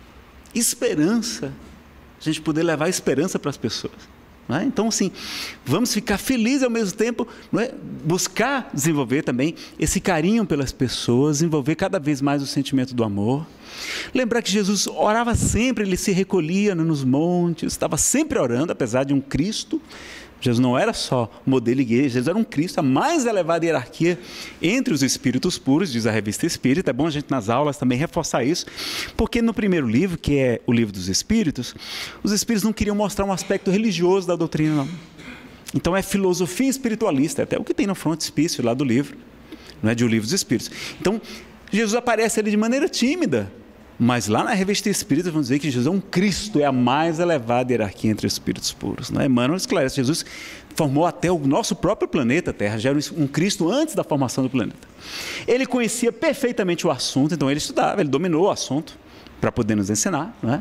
Esperança. A gente poder levar esperança para as pessoas. Não é? Então, assim, vamos ficar felizes ao mesmo tempo, não é? Buscar desenvolver também esse carinho pelas pessoas, desenvolver cada vez mais o sentimento do amor. Lembrar que Jesus orava sempre, ele se recolhia nos montes, estava sempre orando, apesar de um Cristo. Jesus não era só modelo igreja, Jesus era um Cristo, a mais elevada hierarquia entre os espíritos puros, diz a Revista Espírita. É bom a gente nas aulas também reforçar isso, porque no primeiro livro, que é o livro dos Espíritos, os Espíritos não queriam mostrar um aspecto religioso da doutrina, não. Então é filosofia espiritualista, até o que tem no frontispício lá do livro, não é, de O Livro dos Espíritos. Então Jesus aparece ali de maneira tímida, mas lá na Revista Espírita vamos dizer que Jesus é um Cristo, é a mais elevada hierarquia entre os espíritos puros. Não é? Emmanuel esclarece, Jesus formou até o nosso próprio planeta Terra, já era um Cristo antes da formação do planeta. Ele conhecia perfeitamente o assunto, então ele estudava, ele dominou o assunto para poder nos ensinar. Não é?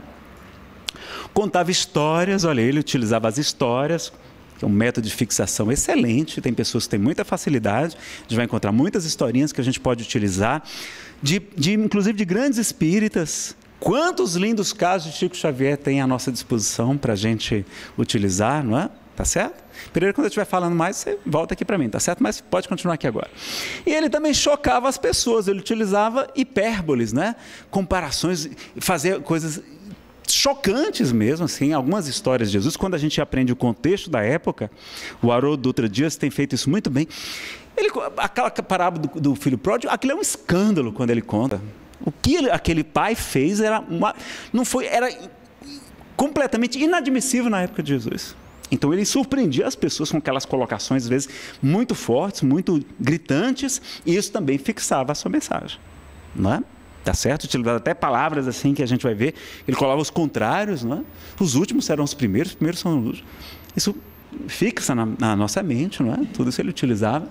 Contava histórias, olha, ele utilizava as histórias, que é um método de fixação excelente, tem pessoas que têm muita facilidade, a gente vai encontrar muitas historinhas que a gente pode utilizar, de, de, inclusive de grandes espíritas. Quantos lindos casos de Chico Xavier tem à nossa disposição para a gente utilizar, não é? Tá certo? Primeiro, quando eu estiver falando mais, você volta aqui para mim, tá certo? Mas pode continuar aqui agora. E ele também chocava as pessoas, ele utilizava hipérboles, né? Comparações, fazia coisas chocantes mesmo, assim, algumas histórias de Jesus, quando a gente aprende o contexto da época, o Haroldo Dutra Dias tem feito isso muito bem. Ele, aquela parábola do, do filho pródigo, aquilo é um escândalo quando ele conta. O que ele, aquele pai fez era, uma, não foi, era completamente inadmissível na época de Jesus. Então ele surpreendia as pessoas com aquelas colocações, às vezes, muito fortes, muito gritantes, e isso também fixava a sua mensagem. Não é? Tá certo? Utilizando até palavras assim que a gente vai ver. Ele colava os contrários, não é? Os últimos serão os primeiros, os primeiros são os últimos. Isso fixa na, na nossa mente, não é? Tudo isso ele utilizava.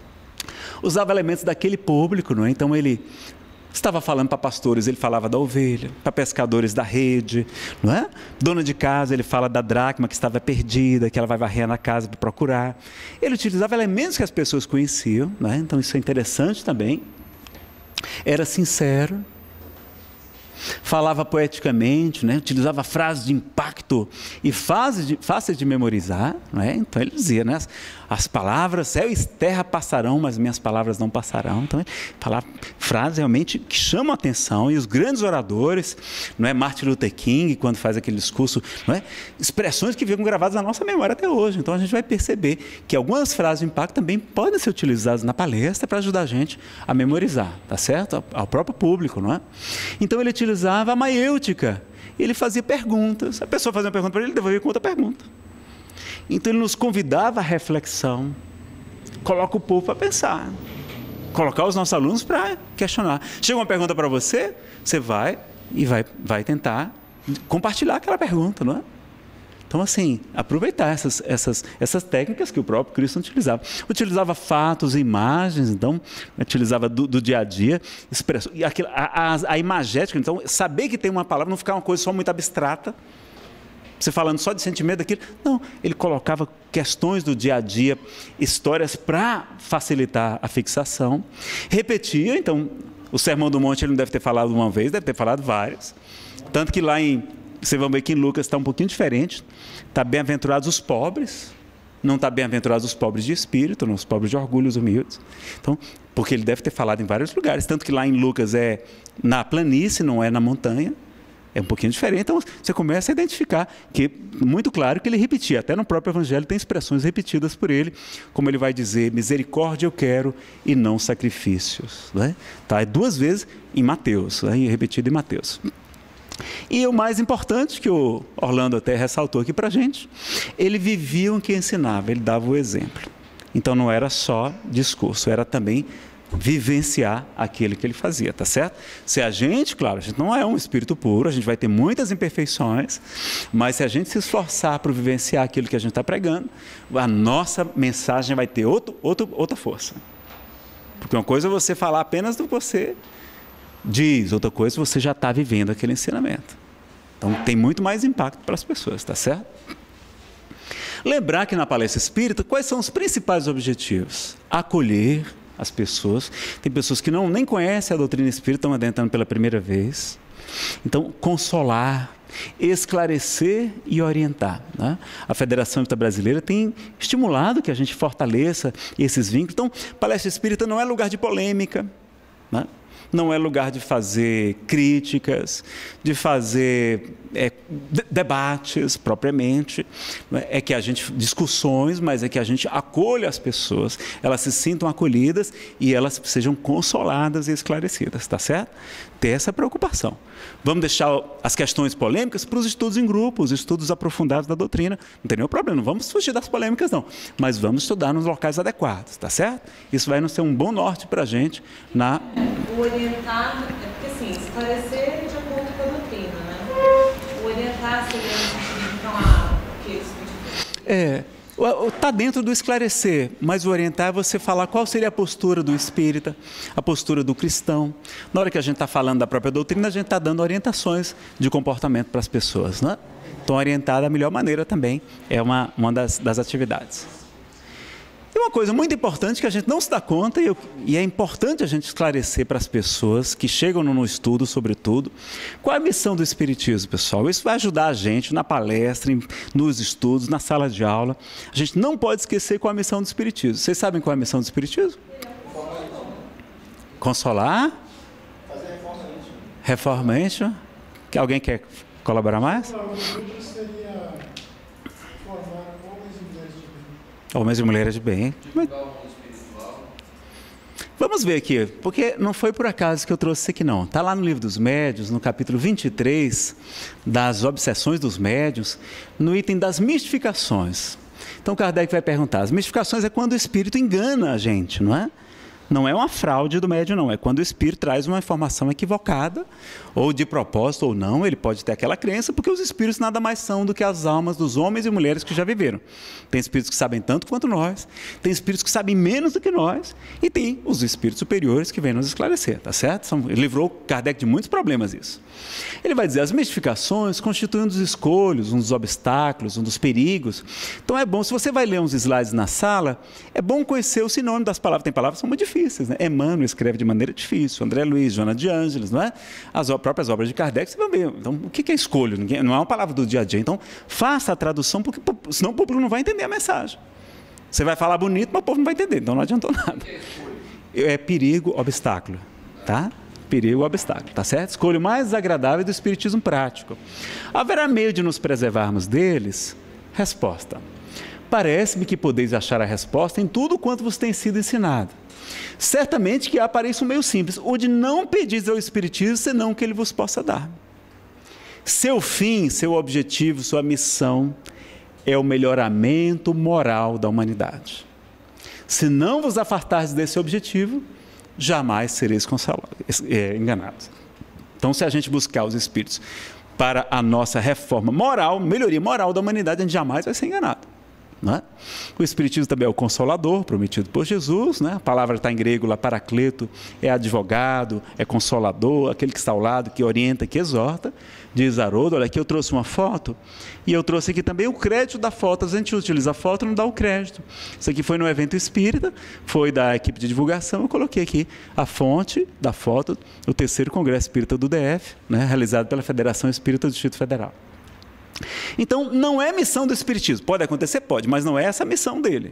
Usava elementos daquele público, não é? Então ele estava falando para pastores, ele falava da ovelha, para pescadores da rede, não é? Dona de casa, ele fala da dracma que estava perdida, que ela vai varrer na casa para procurar. Ele utilizava elementos que as pessoas conheciam, não é? Então isso é interessante também. Era sincero. falava poeticamente, né? Utilizava frases de impacto e fáceis de, fáceis de memorizar, né? Então ele dizia, né? As, as palavras, céu e terra passarão, mas minhas palavras não passarão. Então ele falava frases realmente que chamam a atenção, e os grandes oradores, não é? Martin Luther King, quando faz aquele discurso, não é? Expressões que ficam gravadas na nossa memória até hoje. Então a gente vai perceber que algumas frases de impacto também podem ser utilizadas na palestra para ajudar a gente a memorizar, tá certo? Ao próprio público, não é? Então ele utilizava a maiêutica, ele fazia perguntas, a pessoa fazia uma pergunta para ele, ele devolvia com outra pergunta. Então ele nos convidava à reflexão, coloca o povo para pensar, colocar os nossos alunos para questionar. Chega uma pergunta para você, você vai e vai, vai tentar compartilhar aquela pergunta, não é? Então, assim, aproveitar essas, essas, essas técnicas que o próprio Cristo utilizava. Utilizava fatos e imagens, então, utilizava do, do dia a dia, expressão, e aquilo, a, a, a imagética, então, saber que tem uma palavra, não ficar uma coisa só muito abstrata, você falando só de sentimento daquilo. Não, ele colocava questões do dia a dia, histórias para facilitar a fixação. Repetia, então, o Sermão do Monte ele não deve ter falado uma vez, deve ter falado várias. Tanto que lá em, vocês vão ver que em Lucas está um pouquinho diferente. Está bem-aventurados os pobres, não está bem-aventurados os pobres de espírito, não os pobres de orgulho, os humildes. Então, porque ele deve ter falado em vários lugares. Tanto que lá em Lucas é na planície, não é na montanha. É um pouquinho diferente, então você começa a identificar que, muito claro que ele repetia, até no próprio Evangelho tem expressões repetidas por ele, como ele vai dizer, misericórdia eu quero e não sacrifícios. Né? Tá, é duas vezes em Mateus, né? Repetido em Mateus. E o mais importante, que o Orlando até ressaltou aqui para a gente, ele vivia o que ensinava, ele dava o exemplo. Então não era só discurso, era também vivenciar aquilo que ele fazia, tá certo? Se a gente, claro, a gente não é um espírito puro, a gente vai ter muitas imperfeições, mas se a gente se esforçar para vivenciar aquilo que a gente está pregando, a nossa mensagem vai ter outro, outro, outra força. Porque uma coisa é você falar apenas do que você diz, outra coisa é você já está vivendo aquele ensinamento. Então tem muito mais impacto para as pessoas, tá certo? Lembrar que na palestra espírita, quais são os principais objetivos? Acolher as pessoas. Tem pessoas que não, nem conhecem a doutrina espírita, estão adentrando pela primeira vez. Então, consolar, esclarecer e orientar. Né? A Federação Espírita Brasileira tem estimulado que a gente fortaleça esses vínculos. Então, palestra espírita não é lugar de polêmica, né? Não é lugar de fazer críticas, de fazer é, debates propriamente, é que a gente, discussões, mas é que a gente acolha as pessoas, elas se sintam acolhidas e elas sejam consoladas e esclarecidas, tá certo? Ter essa preocupação. Vamos deixar as questões polêmicas para os estudos em grupo, os estudos aprofundados da doutrina, não tem nenhum problema, não vamos fugir das polêmicas não, mas vamos estudar nos locais adequados, tá certo? Isso vai nos ser um bom norte para a gente na... O orientar, é porque assim, esclarecer de acordo com a doutrina, né? O orientar seria no sentido de falar o que eles É, está dentro do esclarecer, mas o orientar é você falar qual seria a postura do espírita, a postura do cristão. Na hora que a gente está falando da própria doutrina, a gente está dando orientações de comportamento para as pessoas, né? Então, orientar da melhor maneira também é uma, uma das, das atividades. E uma coisa muito importante que a gente não se dá conta, e, eu, e é importante a gente esclarecer para as pessoas que chegam no, no estudo, sobretudo, qual é a missão do Espiritismo, pessoal? Isso vai ajudar a gente na palestra, em, nos estudos, na sala de aula. A gente não pode esquecer qual é a missão do Espiritismo. Vocês sabem qual é a missão do Espiritismo? Consolar? Fazer reforma íntima. Reforma íntima? Que alguém quer colaborar mais? Homens e mulheres de bem. Vamos ver aqui, porque não foi por acaso que eu trouxe isso aqui não. Está lá no Livro dos Médiuns, no capítulo vinte e três, das obsessões dos médiuns, no item das mistificações. Então Kardec vai perguntar, as mistificações é quando o espírito engana a gente, não é? Não é uma fraude do médium, não. É quando o espírito traz uma informação equivocada, ou de propósito ou não, ele pode ter aquela crença, porque os espíritos nada mais são do que as almas dos homens e mulheres que já viveram. Tem espíritos que sabem tanto quanto nós, tem espíritos que sabem menos do que nós, e tem os espíritos superiores que vêm nos esclarecer, tá certo? São, ele livrou Kardec de muitos problemas isso. Ele vai dizer, as mistificações constituem um dos escolhos, um dos obstáculos, um dos perigos. Então é bom, se você vai ler uns slides na sala, é bom conhecer o sinônimo das palavras. Tem palavras que são muito difíceis. difíceis, né? Emmanuel escreve de maneira difícil, André Luiz, Joana de Ângeles, não é? As próprias obras de Kardec, você vai ver. Então, o que é escolho? Não é uma palavra do dia a dia. Então, faça a tradução, porque senão o público não vai entender a mensagem. Você vai falar bonito, mas o povo não vai entender, então não adiantou nada. É perigo, obstáculo, tá? Perigo, obstáculo, tá certo? Escolha o mais agradável do espiritismo prático. Haverá meio de nos preservarmos deles? Resposta. Parece-me que podeis achar a resposta em tudo quanto vos tem sido ensinado. Certamente que há para isso um meio simples, o de não pedis ao espiritismo, senão que ele vos possa dar. Seu fim, seu objetivo, sua missão é o melhoramento moral da humanidade. Se não vos afartardes desse objetivo, jamais sereis consolados, é, enganados. Então, se a gente buscar os espíritos para a nossa reforma moral, melhoria moral da humanidade, a gente jamais vai ser enganado. Não é? O espiritismo também é o consolador prometido por Jesus, né? A palavra está em grego lá, paracleto, é advogado, é consolador, aquele que está ao lado, que orienta, que exorta. Diz Haroldo, olha aqui eu trouxe uma foto e eu trouxe aqui também o crédito da foto. A gente utiliza a foto e não dá o crédito. Isso aqui foi no evento espírita, foi da equipe de divulgação, eu coloquei aqui a fonte da foto do terceiro Congresso Espírita do D F, né? Realizado pela Federação Espírita do Distrito Federal. Então, não é missão do espiritismo. Pode acontecer? Pode, mas não é essa a missão dele.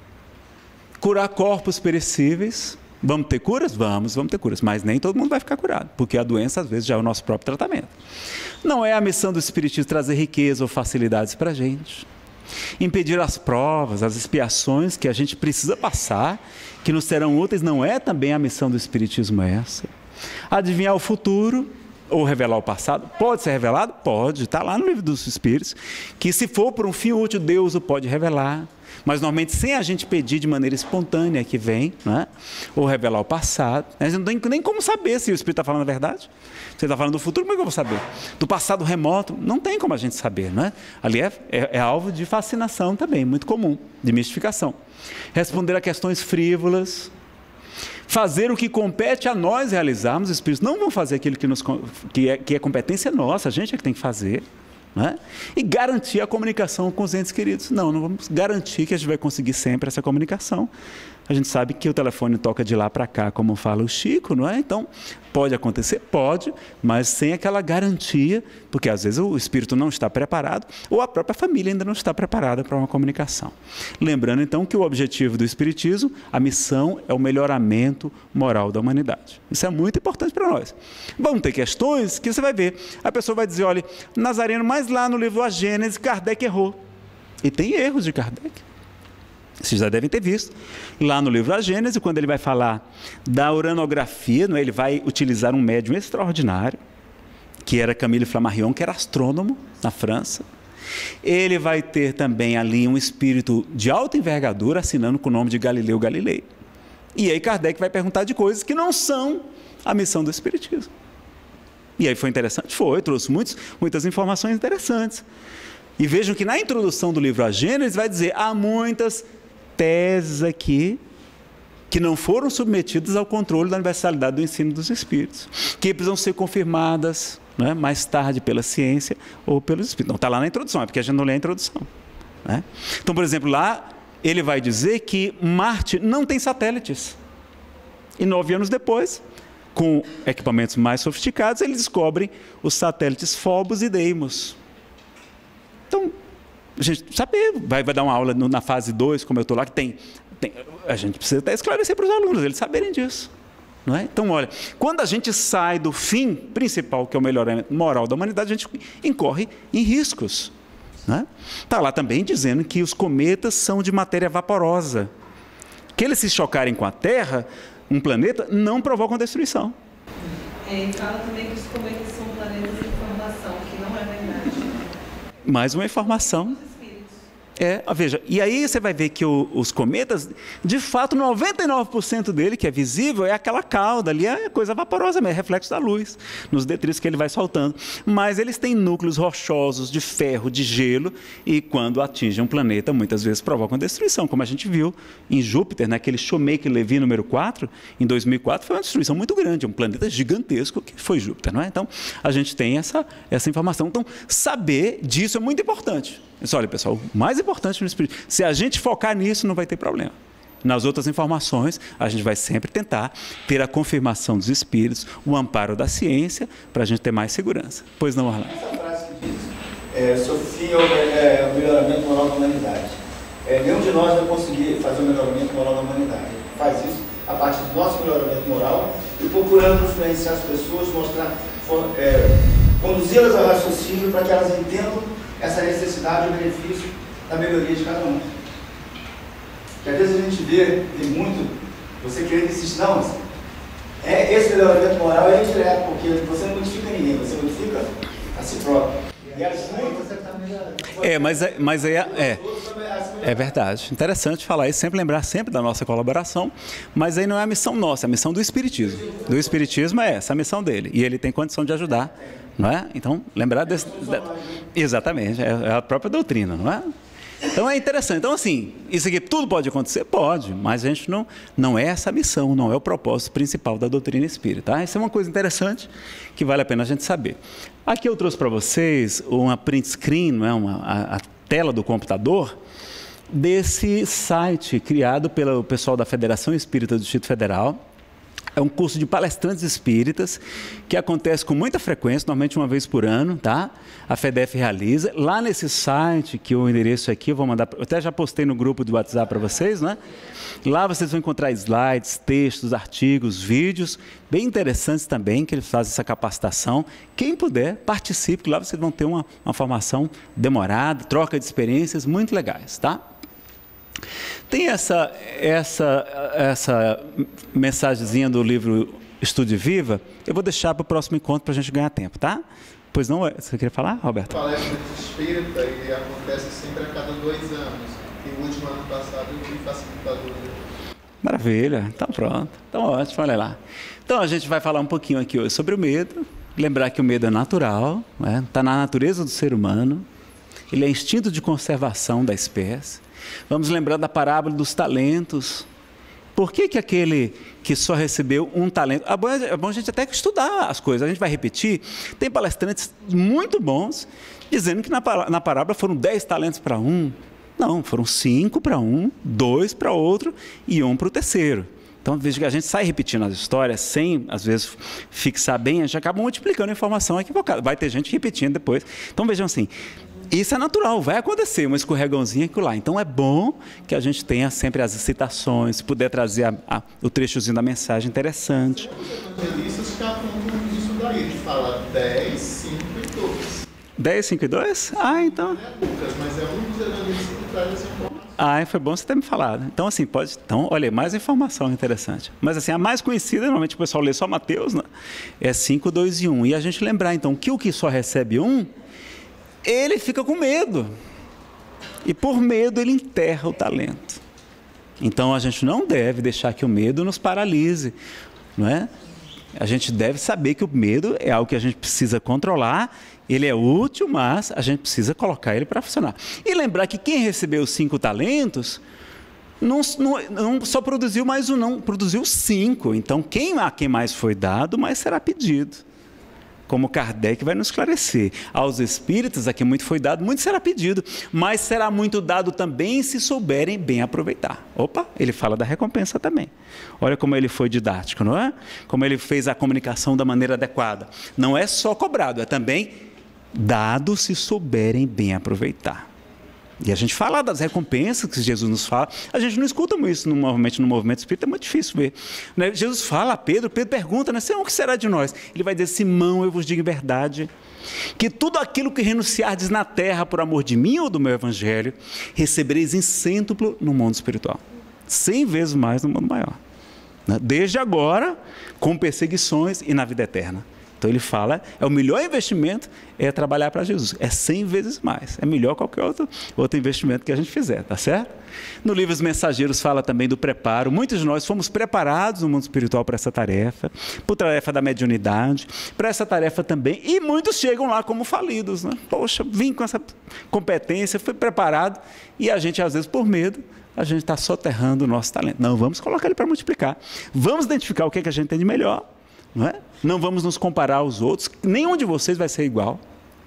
Curar corpos perecíveis. Vamos ter curas? Vamos, vamos ter curas. Mas nem todo mundo vai ficar curado, porque a doença, às vezes, já é o nosso próprio tratamento. Não é a missão do espiritismo trazer riqueza ou facilidades para a gente. Impedir as provas, as expiações que a gente precisa passar, que nos serão úteis, não é também a missão do espiritismo essa. Adivinhar o futuro ou revelar o passado? Pode ser revelado? Pode, está lá no livro dos Espíritos, que se for por um fim útil, Deus o pode revelar, mas normalmente sem a gente pedir de maneira espontânea que vem, né? Ou revelar o passado. A gente não tem nem como saber se o Espírito está falando a verdade. Você está falando do futuro, como é que eu vou saber? Do passado remoto, não tem como a gente saber, né? Ali é, é, é alvo de fascinação também, muito comum, de mistificação. Responder a questões frívolas, fazer o que compete a nós realizarmos. Os espíritos não vão fazer aquilo que, nos, que, é, que é competência nossa, a gente é que tem que fazer, né? E garantir a comunicação com os entes queridos. Não, não vamos garantir que a gente vai conseguir sempre essa comunicação. A gente sabe que o telefone toca de lá para cá, como fala o Chico, não é? Então, pode acontecer? Pode, mas sem aquela garantia, porque às vezes o espírito não está preparado, ou a própria família ainda não está preparada para uma comunicação. Lembrando, então, que o objetivo do espiritismo, a missão é o melhoramento moral da humanidade. Isso é muito importante para nós. Vão ter questões que você vai ver. A pessoa vai dizer, olha, Nazareno, mas lá no livro A Gênese, Kardec errou. E tem erros de Kardec. Vocês já devem ter visto. Lá no livro A Gênese, quando ele vai falar da uranografia, não é? Ele vai utilizar um médium extraordinário, que era Camille Flammarion, que era astrônomo na França. Ele vai ter também ali um espírito de alta envergadura, assinando com o nome de Galileu Galilei. E aí Kardec vai perguntar de coisas que não são a missão do espiritismo. E aí foi interessante? Foi, trouxe muitos, muitas informações interessantes. E vejam que na introdução do livro A Gênese vai dizer, há muitas teses aqui que não foram submetidas ao controle da universalidade do ensino dos espíritos, que precisam ser confirmadas, né, mais tarde pela ciência ou pelos espíritos. Não está lá na introdução, é porque a gente não lê a introdução, né? Então, por exemplo, lá ele vai dizer que Marte não tem satélites. E nove anos depois, com equipamentos mais sofisticados, eles descobrem os satélites Phobos e Deimos. Então, a gente saber, vai, vai dar uma aula no, na fase dois, como eu estou lá, que tem, tem... A gente precisa até esclarecer para os alunos, eles saberem disso. Não é? Então, olha, quando a gente sai do fim principal, que é o melhoramento moral da humanidade, a gente incorre em riscos. Está lá também dizendo que os cometas são de matéria vaporosa. Que eles se chocarem com a Terra, um planeta, não provocam destruição. É, e fala também que os cometas são planetas de formação, que não é verdade. Mais uma informação. É, veja, e aí você vai ver que o, os cometas, de fato, noventa e nove por cento dele, que é visível, é aquela cauda ali, é coisa vaporosa mesmo, é reflexo da luz, nos detritos que ele vai soltando. Mas eles têm núcleos rochosos de ferro, de gelo, e quando atingem um planeta, muitas vezes provocam destruição, como a gente viu em Júpiter, naquele Shoemaker-Levy número quatro, em dois mil e quatro, foi uma destruição muito grande, um planeta gigantesco que foi Júpiter, não é? Então, a gente tem essa, essa informação. Então, saber disso é muito importante. Olha, pessoal, o mais importante no espírito, se a gente focar nisso, não vai ter problema. Nas outras informações, a gente vai sempre tentar ter a confirmação dos espíritos, o amparo da ciência, para a gente ter mais segurança. Pois não, Arlan? Essa frase que diz, é, Sofia é, é o melhoramento moral da humanidade. É, nenhum de nós vai conseguir fazer o melhoramento moral da humanidade. Faz isso a partir do nosso melhoramento moral e procurando influenciar as pessoas, mostrar, é, conduzi-las ao raciocínio para que elas entendam essa necessidade e o benefício da melhoria de cada um. Porque às vezes a gente vê, tem muito, você querendo insistir, não, é, esse melhoramento moral é indireto, porque você não modifica ninguém, você modifica a si próprio. E você está melhorando. É, mas é, mas é, é, é verdade. Interessante falar isso, sempre lembrar sempre da nossa colaboração, mas aí não é a missão nossa, é a missão do Espiritismo. Do Espiritismo é essa, a missão dele, e ele tem condição de ajudar, não é? Então, lembrar desse... Da, exatamente, é a própria doutrina, não é? Então é interessante. Então, assim, isso aqui tudo pode acontecer? Pode, mas a gente não, não é essa a missão, não é o propósito principal da doutrina espírita. Tá? Isso é uma coisa interessante que vale a pena a gente saber. Aqui eu trouxe para vocês uma print screen, não é? uma, a, a tela do computador desse site criado pelo pessoal da Federação Espírita do Distrito Federal. É um curso de palestrantes espíritas que acontece com muita frequência, normalmente uma vez por ano, tá? A FEDEF realiza. Lá nesse site, que o endereço aqui, eu vou mandar, eu até já postei no grupo do WhatsApp para vocês, né? Lá vocês vão encontrar slides, textos, artigos, vídeos, bem interessantes também, que eles fazem essa capacitação. Quem puder, participe, lá vocês vão ter uma, uma formação demorada, troca de experiências muito legais, tá? Tem essa, essa, essa mensagenzinha do livro Estude Viva, eu vou deixar para o próximo encontro para a gente ganhar tempo, tá? Pois não, você queria falar, Roberto? A palestra de espírita e acontece sempre a cada dois anos. E o último ano passado eu fui facilitador. Maravilha, então pronto, então ótimo, olha lá. Então a gente vai falar um pouquinho aqui hoje sobre o medo, lembrar que o medo é natural, está na natureza do ser humano, ele é instinto de conservação da espécie. Vamos lembrar da parábola dos talentos. Por que que aquele que só recebeu um talento... É bom, é bom a gente até estudar as coisas, a gente vai repetir. Tem palestrantes muito bons dizendo que na, na parábola foram dez talentos para um. Não, foram cinco para um, dois para outro e um para o terceiro. Então, veja que a gente sai repetindo as histórias sem, às vezes, fixar bem, a gente acaba multiplicando a informação equivocada. Vai ter gente repetindo depois. Então, vejam assim... Isso é natural, vai acontecer, uma escorregãozinha aqui lá. Então é bom que a gente tenha sempre as citações, se puder trazer a, a, o trechozinho da mensagem interessante. Os evangelistas que apontam isso daí, ele fala dez, cinco e dois. dez, cinco e dois? Ah, então... Não é Lucas, mas é um dos evangelistas que traz essa informação. Ah, foi bom você ter me falado. Então, assim, pode... Então, olha, mais informação interessante. Mas, assim, a mais conhecida, normalmente o pessoal lê só Mateus, né? É cinco, dois e um. E a gente lembrar, então, que o que só recebe um... ele fica com medo, e por medo ele enterra o talento. Então a gente não deve deixar que o medo nos paralise, não é? A gente deve saber que o medo é algo que a gente precisa controlar, ele é útil, mas a gente precisa colocar ele para funcionar. E lembrar que quem recebeu os cinco talentos, não, não, não só produziu mais um, não, produziu cinco. Então quem, a quem mais foi dado, mais será pedido. Como Kardec vai nos esclarecer. Aos espíritas, a quem muito foi dado, muito será pedido, mas será muito dado também se souberem bem aproveitar. Opa, ele fala da recompensa também. Olha como ele foi didático, não é? Como ele fez a comunicação da maneira adequada. Não é só cobrado, é também dado se souberem bem aproveitar. E a gente fala das recompensas que Jesus nos fala, a gente não escuta isso normalmente no movimento espírita, é muito difícil ver. Né? Jesus fala a Pedro, Pedro pergunta, né? Senhor, o que será de nós? Ele vai dizer, Simão, eu vos digo em verdade, que tudo aquilo que renunciardes na terra por amor de mim ou do meu evangelho, recebereis em cêntuplo no mundo espiritual. Cem vezes mais no mundo maior. Né? Desde agora, com perseguições e na vida eterna. Então ele fala, é o melhor investimento é trabalhar para Jesus. É cem vezes mais. É melhor qualquer outro, outro investimento que a gente fizer, tá certo? No livro Os Mensageiros fala também do preparo. Muitos de nós fomos preparados no mundo espiritual para essa tarefa, para a tarefa da mediunidade, para essa tarefa também. E muitos chegam lá como falidos, né? Poxa, vim com essa competência, fui preparado. E a gente, às vezes, por medo, a gente está soterrando o nosso talento. Não, vamos colocar ele para multiplicar. Vamos identificar o que, é que a gente tem de melhor. Não é? Não vamos nos comparar aos outros, nenhum de vocês vai ser igual.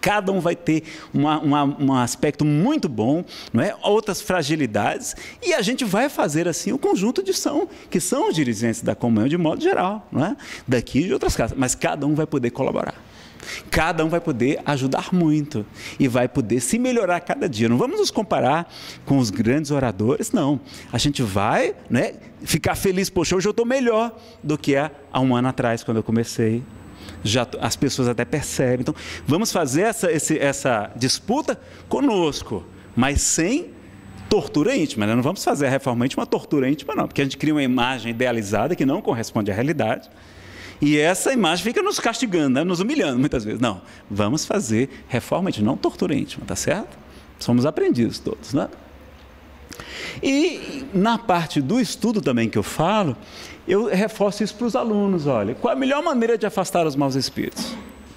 Cada um vai ter uma, uma, um aspecto muito bom, não é? Outras fragilidades, e a gente vai fazer assim o conjunto de são, que são os dirigentes da comunhão de modo geral, não é? Daqui e de outras casas, mas cada um vai poder colaborar. Cada um vai poder ajudar muito e vai poder se melhorar cada dia. Não vamos nos comparar com os grandes oradores, não. A gente vai, né, ficar feliz, poxa, hoje eu estou melhor do que há um ano atrás, quando eu comecei. Já, as pessoas até percebem. Então, vamos fazer essa, esse, essa disputa conosco, mas sem tortura íntima, né? Não vamos fazer a reforma íntima uma tortura íntima, não, porque a gente cria uma imagem idealizada que não corresponde à realidade, e essa imagem fica nos castigando, né? Nos humilhando muitas vezes. Não, vamos fazer reforma íntima, não tortura íntima, tá certo? Somos aprendizes todos, né? E na parte do estudo também que eu falo, eu reforço isso para os alunos, olha, qual a melhor maneira de afastar os maus espíritos?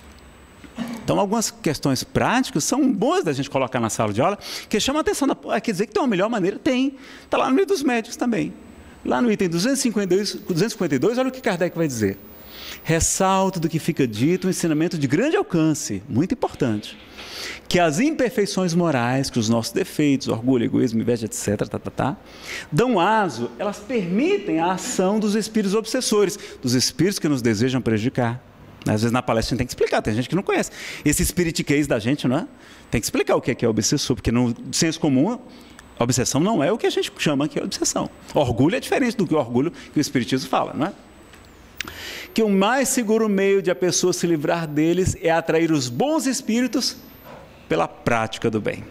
Então, algumas questões práticas são boas da gente colocar na sala de aula, que chamam a atenção, da, quer dizer que tem uma melhor maneira? Tem, está lá no livro dos médicos também. Lá no item duzentos e cinquenta e dois, olha o que Kardec vai dizer. Ressalto do que fica dito um ensinamento de grande alcance, muito importante, que as imperfeições morais, que os nossos defeitos, orgulho, egoísmo, inveja, etcétera, tá, tá, tá, dão aso, elas permitem a ação dos espíritos obsessores, dos espíritos que nos desejam prejudicar. Às vezes na palestra a gente tem que explicar, tem gente que não conhece. Esse espiritiquez da gente, não é? Tem que explicar o que é, que é obsessor, porque no senso comum, a obsessão não é o que a gente chama que é obsessão. Orgulho é diferente do que o orgulho que o espiritismo fala, não é? Que o mais seguro meio de a pessoa se livrar deles é atrair os bons espíritos pela prática do bem.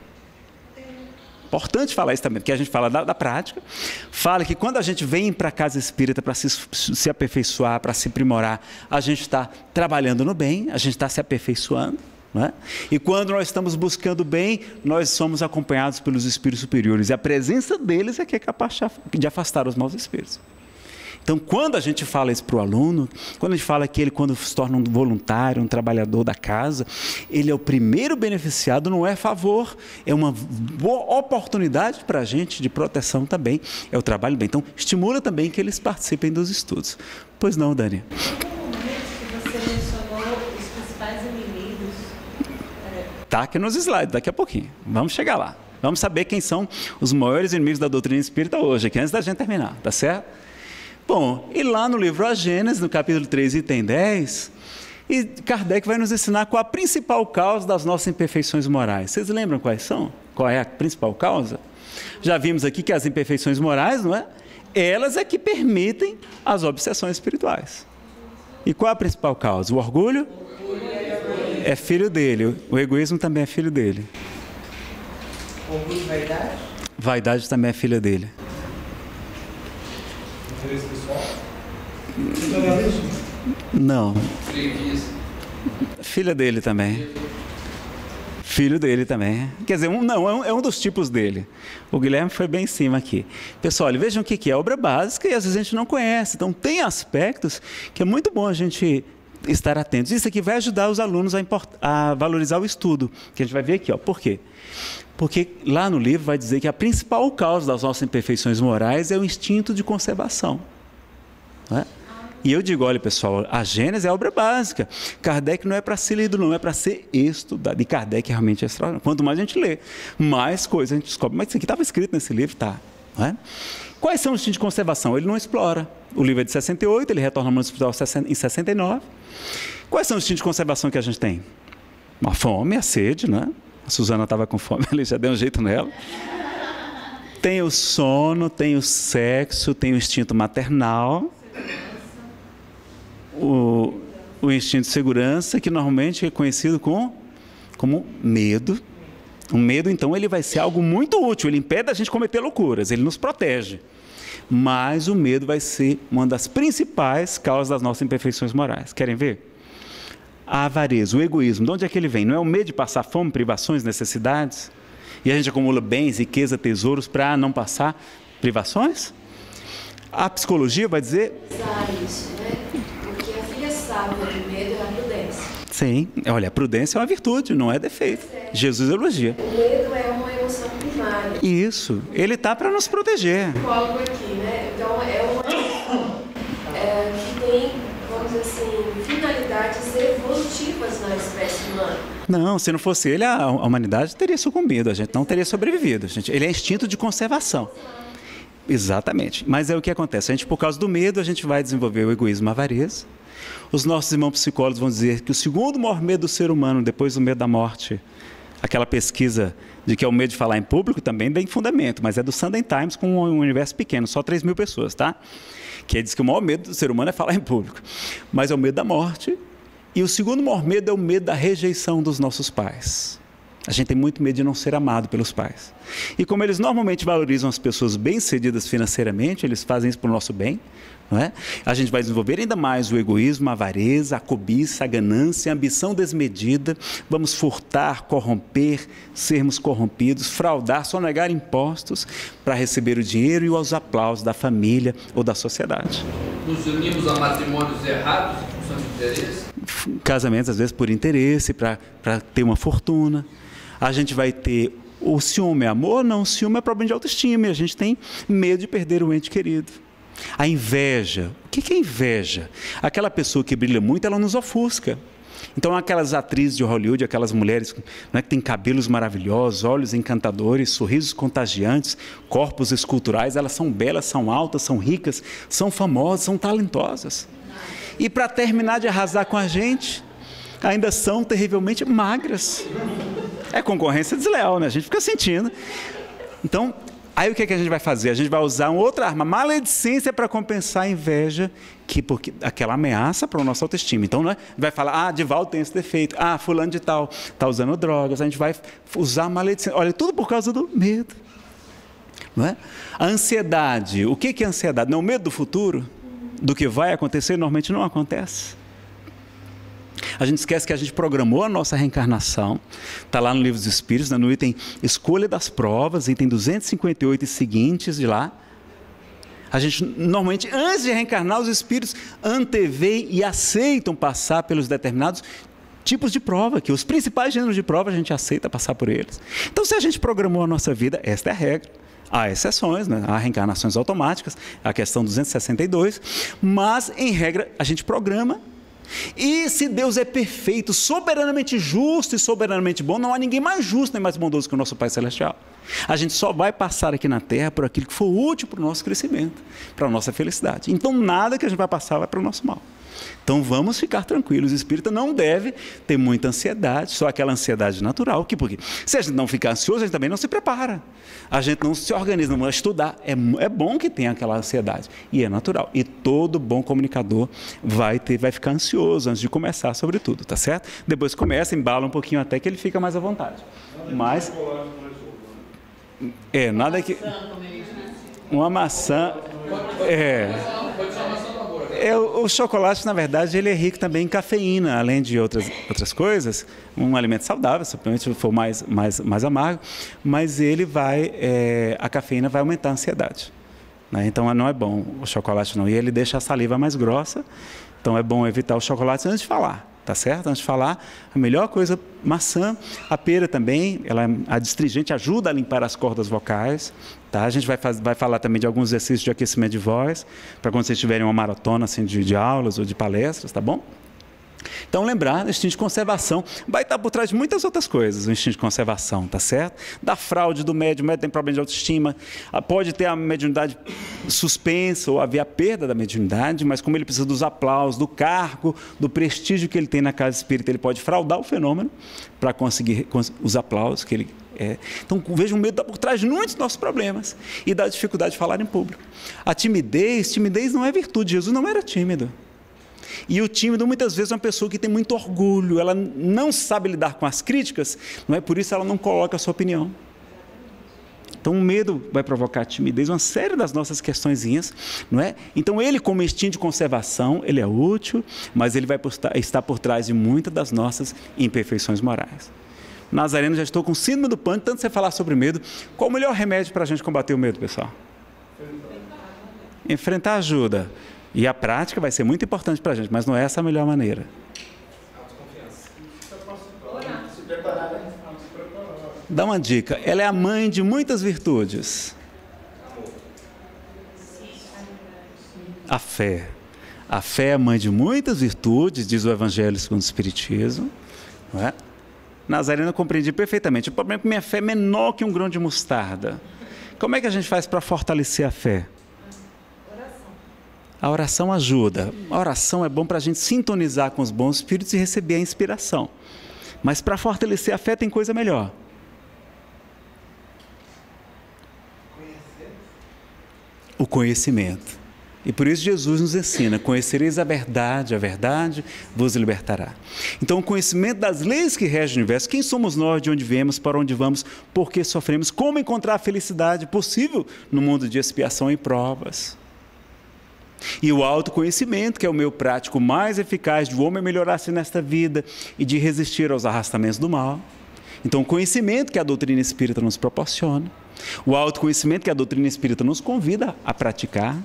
Importante falar isso também, porque a gente fala da, da prática, fala que quando a gente vem para a casa espírita para se, se aperfeiçoar, para se aprimorar, a gente está trabalhando no bem, a gente está se aperfeiçoando, não é? E quando nós estamos buscando o bem, nós somos acompanhados pelos espíritos superiores, e a presença deles é que é capaz de afastar os maus espíritos. Então, quando a gente fala isso para o aluno, quando a gente fala que ele, quando se torna um voluntário, um trabalhador da casa, ele é o primeiro beneficiado, não é favor, é uma boa oportunidade para a gente de proteção também, é o trabalho bem. Então, estimula também que eles participem dos estudos. Pois não, Dani? Você mencionou os principais inimigos. Está aqui nos slides, daqui a pouquinho. Vamos chegar lá. Vamos saber quem são os maiores inimigos da doutrina espírita hoje, aqui antes da gente terminar, tá certo? Bom, e lá no livro A Gênese, no capítulo três, item dez, e Kardec vai nos ensinar qual a principal causa das nossas imperfeições morais. Vocês lembram quais são? Qual é a principal causa? Já vimos aqui que as imperfeições morais, não é? Elas é que permitem as obsessões espirituais. E qual é a principal causa? O orgulho? É filho dele. O egoísmo também é filho dele. Orgulho e vaidade? Vaidade também é filha dele. Interesse pessoal? Não. Freguias. Filha dele também. Filho dele também. Quer dizer, um, não, é um, é um dos tipos dele. O Guilherme foi bem em cima aqui. Pessoal, olha, vejam o que é obra básica e às vezes a gente não conhece. Então, tem aspectos que é muito bom a gente estar atentos. Isso aqui vai ajudar os alunos a, import, a valorizar o estudo, que a gente vai ver aqui. Ó. Por quê? Porque lá no livro vai dizer que a principal causa das nossas imperfeições morais é o instinto de conservação. Não é? E eu digo, olha pessoal, a Gênese é a obra básica. Kardec não é para ser lido, não é para ser estudado. E Kardec realmente é extraordinário. Quanto mais a gente lê, mais coisas a gente descobre. Mas isso aqui estava escrito nesse livro, tá? Não é? Quais são os instintos de conservação? Ele não explora. O livro é de sessenta e oito, ele retorna ao mundo espiritual em sessenta e nove. Quais são os instintos de conservação que a gente tem? A fome, a sede, né? A Suzana estava com fome, ele já deu um jeito nela. Tem o sono, tem o sexo, tem o instinto maternal, o, o instinto de segurança, que normalmente é conhecido com, como medo. O medo, então, ele vai ser algo muito útil, ele impede a gente cometer loucuras, ele nos protege. Mas o medo vai ser uma das principais causas das nossas imperfeições morais. Querem ver? A avareza, o egoísmo, de onde é que ele vem? Não é o medo de passar fome, privações, necessidades? E a gente acumula bens, riqueza, tesouros para não passar privações? A psicologia vai dizer... Isso, né? Porque a filha sábia do medo é a prudência. Sim, olha, a prudência é uma virtude, não é defeito. É. Jesus elogia. O medo é uma emoção primária. Isso, ele está para nos proteger. Algo aqui, né? Então é uma emoção é, que tem, vamos dizer assim, finalidades evolutivas na espécie humana. Não, se não fosse ele, a humanidade teria sucumbido, a gente não teria sobrevivido. Gente. Ele é instinto de conservação. Exatamente. Mas é o que acontece. A gente, por causa do medo, a gente vai desenvolver o egoísmo e a avareza. Os nossos irmãos psicólogos vão dizer que o segundo maior medo do ser humano, depois do medo da morte, aquela pesquisa de que é o medo de falar em público, também tem fundamento, mas é do Sunday Times, com um universo pequeno, só três mil pessoas, tá? Que diz que o maior medo do ser humano é falar em público. Mas é o medo da morte. E o segundo maior medo é o medo da rejeição dos nossos pais. A gente tem muito medo de não ser amado pelos pais. E como eles normalmente valorizam as pessoas bem-sucedidas financeiramente, eles fazem isso para o nosso bem, não é? A gente vai desenvolver ainda mais o egoísmo, a avareza, a cobiça, a ganância, a ambição desmedida. Vamos furtar, corromper, sermos corrompidos, fraudar, sonegar impostos para receber o dinheiro e os aplausos da família ou da sociedade. Nos unimos a matrimônios errados em função de interesse? Casamentos, às vezes, por interesse, para ter uma fortuna. A gente vai ter o ciúme é amor? Não, o ciúme é problema de autoestima e a gente tem medo de perder o ente querido. A inveja. O que é inveja? Aquela pessoa que brilha muito, ela nos ofusca. Então, aquelas atrizes de Hollywood, aquelas mulheres, né, que têm cabelos maravilhosos, olhos encantadores, sorrisos contagiantes, corpos esculturais, elas são belas, são altas, são ricas, são famosas, são talentosas. E para terminar de arrasar com a gente, ainda são terrivelmente magras. É concorrência desleal, né? A gente fica sentindo. Então, aí o que, é que a gente vai fazer? A gente vai usar uma outra arma, maledicência, para compensar a inveja, que, porque, aquela ameaça para o nosso autoestima. Então, né, vai falar, ah, Divaldo tem esse defeito, ah, fulano de tal está usando drogas, a gente vai usar maledicência. Olha, tudo por causa do medo. Não é? A ansiedade, o que, que é ansiedade? Não, o medo do futuro, do que vai acontecer, normalmente não acontece. A gente esquece que a gente programou a nossa reencarnação, está lá no Livro dos Espíritos, no item Escolha das Provas, item duzentos e cinquenta e oito e seguintes de lá. A gente, normalmente, antes de reencarnar, os espíritos anteveem e aceitam passar pelos determinados tipos de prova, que os principais gêneros de prova a gente aceita passar por eles. Então, se a gente programou a nossa vida, esta é a regra. Há exceções, né? Há reencarnações automáticas, a questão duzentos e sessenta e dois, mas, em regra, a gente programa. E se Deus é perfeito, soberanamente justo e soberanamente bom, não há ninguém mais justo nem mais bondoso que o nosso Pai Celestial. A gente só vai passar aqui na Terra por aquilo que for útil para o nosso crescimento, para a nossa felicidade. Então nada que a gente vai passar vai para o nosso mal. Então vamos ficar tranquilos, o espírita não deve ter muita ansiedade, só aquela ansiedade natural, que porque se a gente não ficar ansioso, a gente também não se prepara, a gente não se organiza, não vai estudar, é, é bom que tenha aquela ansiedade, e é natural, e todo bom comunicador vai, ter, vai ficar ansioso antes de começar sobre tudo, tá certo? Depois começa, embala um pouquinho até que ele fica mais à vontade, mas é, nada que uma maçã é... É, o chocolate, na verdade, ele é rico também em cafeína, além de outras, outras coisas, um alimento saudável, supostamente se for mais, mais, mais amargo, mas ele vai, é, a cafeína vai aumentar a ansiedade, né? Então não é bom o chocolate não, e ele deixa a saliva mais grossa, então é bom evitar o chocolate antes de falar, tá certo? Antes de falar, a melhor coisa, maçã, a pera também, ela, a astringente ajuda a limpar as cordas vocais, tá? A gente vai, faz, vai falar também de alguns exercícios de aquecimento de voz, para quando vocês tiverem uma maratona assim, de, de aulas ou de palestras, tá bom? Então, lembrar, o instinto de conservação vai estar por trás de muitas outras coisas, o instinto de conservação, tá certo? Da fraude do médium, o médium tem problema de autoestima, pode ter a mediunidade suspensa ou haver a perda da mediunidade, mas como ele precisa dos aplausos, do cargo, do prestígio que ele tem na casa espírita, ele pode fraudar o fenômeno para conseguir os aplausos que ele é. Então, veja, o medo por trás de muitos dos nossos problemas e da dificuldade de falar em público. A timidez, timidez não é virtude, Jesus não era tímido. E o tímido, muitas vezes, é uma pessoa que tem muito orgulho, ela não sabe lidar com as críticas, não é por isso ela não coloca a sua opinião. Então, o medo vai provocar timidez, uma série das nossas questõezinhas, não é? Então, ele, como instinto de conservação, ele é útil, mas ele vai estar por trás de muitas das nossas imperfeições morais. Nazareno, já estou com síndrome do pânico, tanto você falar sobre medo. Qual o melhor remédio para a gente combater o medo, pessoal? Enfrentar ajuda. E a prática vai ser muito importante para a gente, mas não é essa a melhor maneira. Dá uma dica, ela é a mãe de muitas virtudes. A fé. A fé é a mãe de muitas virtudes, diz o Evangelho segundo o Espiritismo. Não é? Nazareno, eu compreendi perfeitamente. O problema é que minha fé é menor que um grão de mostarda. Como é que a gente faz para fortalecer a fé? Oração. A oração ajuda. A oração é bom para a gente sintonizar com os bons espíritos e receber a inspiração. Mas para fortalecer a fé tem coisa melhor. O conhecimento. E por isso Jesus nos ensina: conhecereis a verdade, a verdade vos libertará. Então, o conhecimento das leis que regem o universo, quem somos nós, de onde viemos, para onde vamos, por que sofremos, como encontrar a felicidade possível no mundo de expiação e provas. E o autoconhecimento, que é o meio prático mais eficaz de o homem melhorar-se nesta vida e de resistir aos arrastamentos do mal. Então, o conhecimento que a doutrina espírita nos proporciona, o autoconhecimento que a doutrina espírita nos convida a praticar,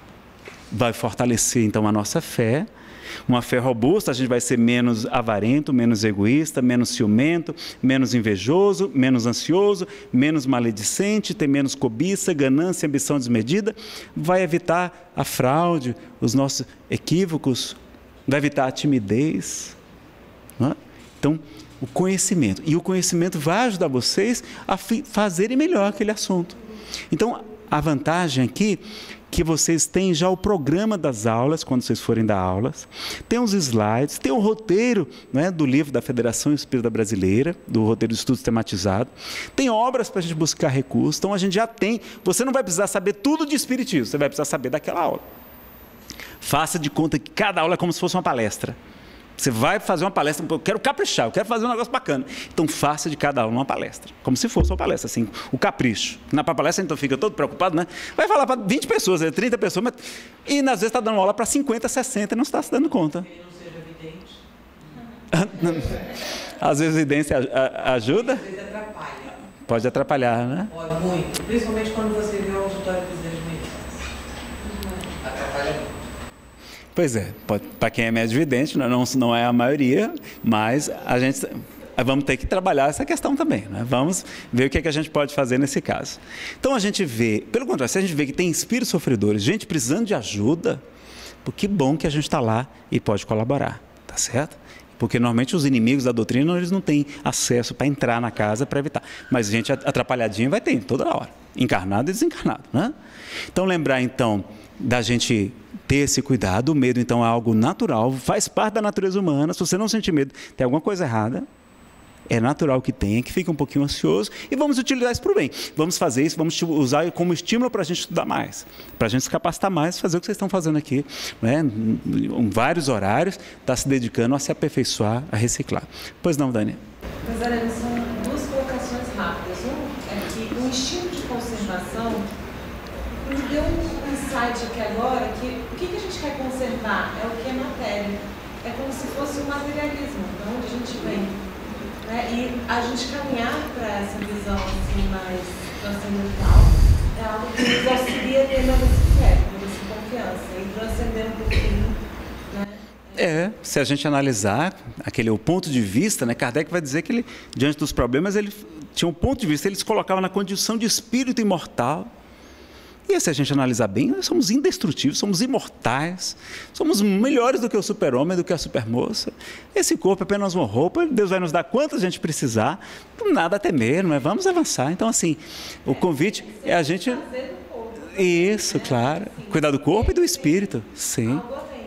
vai fortalecer então a nossa fé. Uma fé robusta, a gente vai ser menos avarento, menos egoísta, menos ciumento, menos invejoso, menos ansioso, menos maledicente, ter menos cobiça, ganância, ambição desmedida. Vai evitar a fraude, os nossos equívocos, vai evitar a timidez. Não é? Então, o conhecimento. E o conhecimento vai ajudar vocês a fazerem melhor aquele assunto. Então, a vantagem aqui que vocês têm já o programa das aulas, quando vocês forem dar aulas, tem os slides, tem o roteiro, né, do livro da Federação Espírita Brasileira, do roteiro de estudo sistematizado, tem obras para a gente buscar recursos, então a gente já tem, você não vai precisar saber tudo de espiritismo, você vai precisar saber daquela aula. Faça de conta que cada aula é como se fosse uma palestra. Você vai fazer uma palestra, eu quero caprichar, eu quero fazer um negócio bacana. Então, faça de cada aula uma palestra, como se fosse uma palestra, assim, o capricho. Na palestra, então, fica todo preocupado, né? Vai falar para vinte pessoas, trinta pessoas, mas... e às vezes está dando aula para cinquenta, sessenta e não está se dando conta. Que ele não seja vidente. Às vezes a evidência ajuda? Às vezes atrapalha. Pode atrapalhar, né? Pode, muito. Principalmente quando você vê o auditório dos medianos. Atrapalha muito. Pois é, para quem é médio vidente, não, não é a maioria, mas a gente vamos ter que trabalhar essa questão também, né? Vamos ver o que, é que a gente pode fazer nesse caso. Então a gente vê, pelo contrário, se a gente vê que tem espíritos sofredores, gente precisando de ajuda, pô, que bom que a gente está lá e pode colaborar, tá certo? Porque normalmente os inimigos da doutrina, eles não têm acesso para entrar na casa para evitar. Mas gente atrapalhadinha vai ter toda hora, encarnado e desencarnado, né? Então lembrar então da gente ter esse cuidado. O medo então é algo natural, faz parte da natureza humana. Se você não sentir medo, tem alguma coisa errada. É natural que tenha, que fique um pouquinho ansioso, e vamos utilizar isso para o bem. Vamos fazer isso, vamos usar como estímulo para a gente estudar mais, para a gente se capacitar mais, fazer o que vocês estão fazendo aqui, né? Em vários horários, está se dedicando a se aperfeiçoar, a reciclar. Pois não, Dani? Mas, Arana, são duas colocações rápidas. Um é que o instinto de conservação nos deu um insight aqui agora, que o que a gente quer conservar é o que é matéria. É como se fosse o materialismo, de onde a gente vem. Né? E a gente caminhar para essa visão assim, mais transcendental é algo que nos auxilia a ter mais esse fé, mais essa confiança e transcender um pouquinho. Né? É, se a gente analisar aquele, o ponto de vista, né, Kardec vai dizer que ele, diante dos problemas, ele tinha um ponto de vista, ele se colocava na condição de espírito imortal. E se a gente analisar bem, nós somos indestrutíveis, somos imortais, somos melhores do que o super-homem, do que a super-moça. Esse corpo é apenas uma roupa, Deus vai nos dar quanto a gente precisar, nada a temer, não é? Vamos avançar. Então, assim, o convite é a gente... Isso, claro. Cuidar do corpo e do espírito, sim.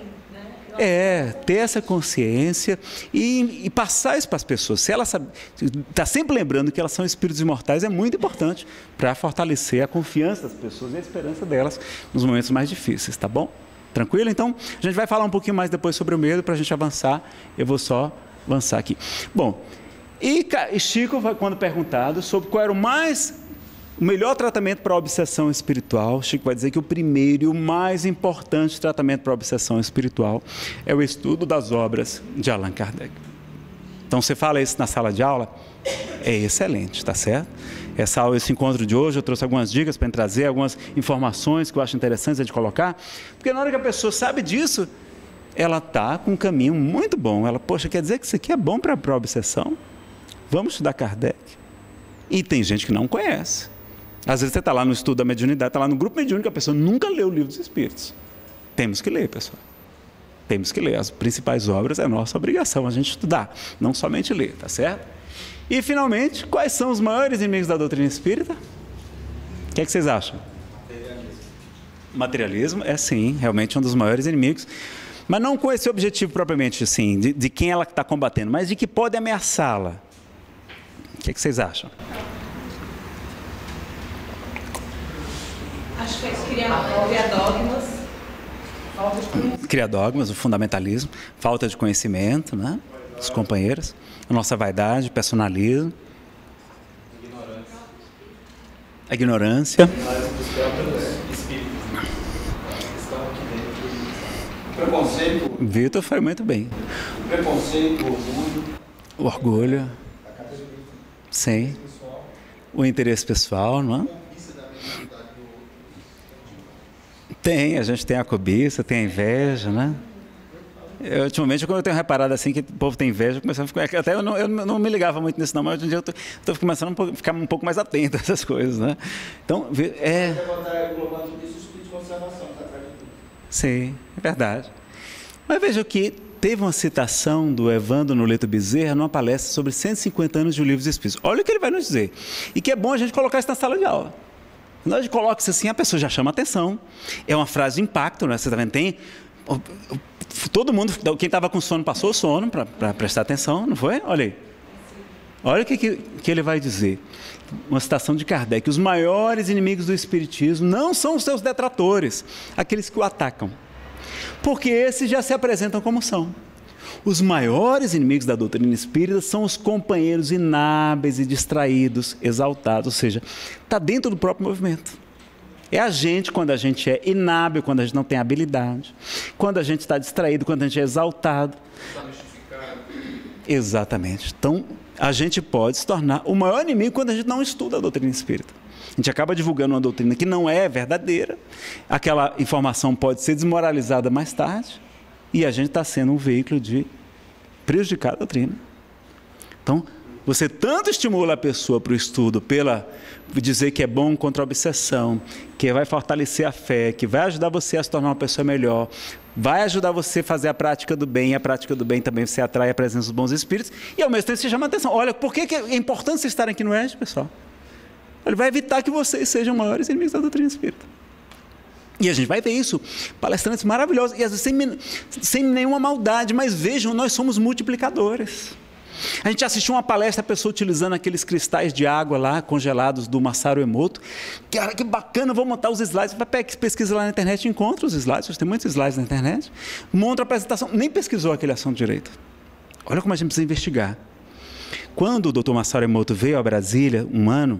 É, ter essa consciência e, e passar isso para as pessoas. Se ela está sempre lembrando que elas são espíritos imortais, é muito importante para fortalecer a confiança das pessoas e a esperança delas nos momentos mais difíceis, tá bom? Tranquilo? Então, a gente vai falar um pouquinho mais depois sobre o medo para a gente avançar. Eu vou só avançar aqui. Bom, e Chico, quando perguntado sobre qual era o mais... o melhor tratamento para a obsessão espiritual, Chico vai dizer que o primeiro e o mais importante tratamento para a obsessão espiritual é o estudo das obras de Allan Kardec. Então, você fala isso na sala de aula, é excelente, tá certo? Essa aula, esse encontro de hoje, eu trouxe algumas dicas para trazer, algumas informações que eu acho interessantes a gente colocar, porque na hora que a pessoa sabe disso, ela está com um caminho muito bom. Ela, poxa, quer dizer que isso aqui é bom para a obsessão? Vamos estudar Kardec. E tem gente que não conhece. Às vezes você está lá no estudo da mediunidade, está lá no grupo mediúnico, a pessoa nunca leu o Livro dos Espíritos. Temos que ler, pessoal. temos que ler. As principais obras é nossa obrigação a gente estudar, não somente ler, tá certo? E, finalmente, quais são os maiores inimigos da doutrina espírita? O que é que vocês acham? Materialismo. Materialismo é, sim, realmente um dos maiores inimigos, mas não com esse objetivo propriamente, assim, de, de quem ela está combatendo, mas de que pode ameaçá-la. O que é que vocês acham? Acho que é criar, criar dogmas, falta de conhecimento. Criar dogmas, o fundamentalismo, falta de conhecimento, né? Dos companheiros, a nossa vaidade, personalismo, a ignorância. Preconceito. Vitor foi muito bem. Preconceito, orgulho. O orgulho. Sim. O interesse pessoal, não é? Tem, a gente tem a cobiça, tem a inveja, né? Eu, ultimamente, quando eu tenho reparado assim que o povo tem inveja, eu começo a ficar, até eu não, eu não me ligava muito nisso não, mas hoje em dia eu estou começando a ficar um pouco mais atento a essas coisas, né? Então, é... Sim, é verdade. Mas veja que teve uma citação do Evandro Noleto Bezerra numa palestra sobre cento e cinquenta anos de O Livro dos Espíritos. Olha o que ele vai nos dizer. E que é bom a gente colocar isso na sala de aula. Quando a gente coloca isso assim, a pessoa já chama atenção. É uma frase de impacto, né? Você está vendo? Tem... Todo mundo, quem estava com sono, passou o sono para prestar atenção, não foi? Olha aí. Olha o que, que, que ele vai dizer. Uma citação de Kardec. Os maiores inimigos do Espiritismo não são os seus detratores, aqueles que o atacam. Porque esses já se apresentam como são. Os maiores inimigos da doutrina espírita são os companheiros inábeis e distraídos, exaltados, ou seja, está dentro do próprio movimento. É a gente quando a gente é inábil, quando a gente não tem habilidade, quando a gente está distraído, quando a gente é exaltado. Exatamente. Então, a gente pode se tornar o maior inimigo quando a gente não estuda a doutrina espírita. A gente acaba divulgando uma doutrina que não é verdadeira, aquela informação pode ser desmoralizada mais tarde, e a gente está sendo um veículo de prejudicar a doutrina. Então, você tanto estimula a pessoa para o estudo, pela dizer que é bom contra a obsessão, que vai fortalecer a fé, que vai ajudar você a se tornar uma pessoa melhor, vai ajudar você a fazer a prática do bem, e a prática do bem também você atrai a presença dos bons espíritos, e ao mesmo tempo você chama a atenção. Olha, por que é importante vocês estarem aqui no E S, pessoal? Ele vai evitar que vocês sejam maiores inimigos da doutrina espírita. E a gente vai ver isso, palestrantes maravilhosos, e às vezes sem, sem nenhuma maldade, mas vejam, nós somos multiplicadores. A gente assistiu uma palestra, a pessoa utilizando aqueles cristais de água lá, congelados do Masaru Emoto. Cara, que bacana, vou montar os slides. Vai pesquisa lá na internet, encontra os slides, tem muitos slides na internet. Monta a apresentação, nem pesquisou aquele assunto direito. Olha como a gente precisa investigar. Quando o doutor Masaru Emoto veio a Brasília, um ano,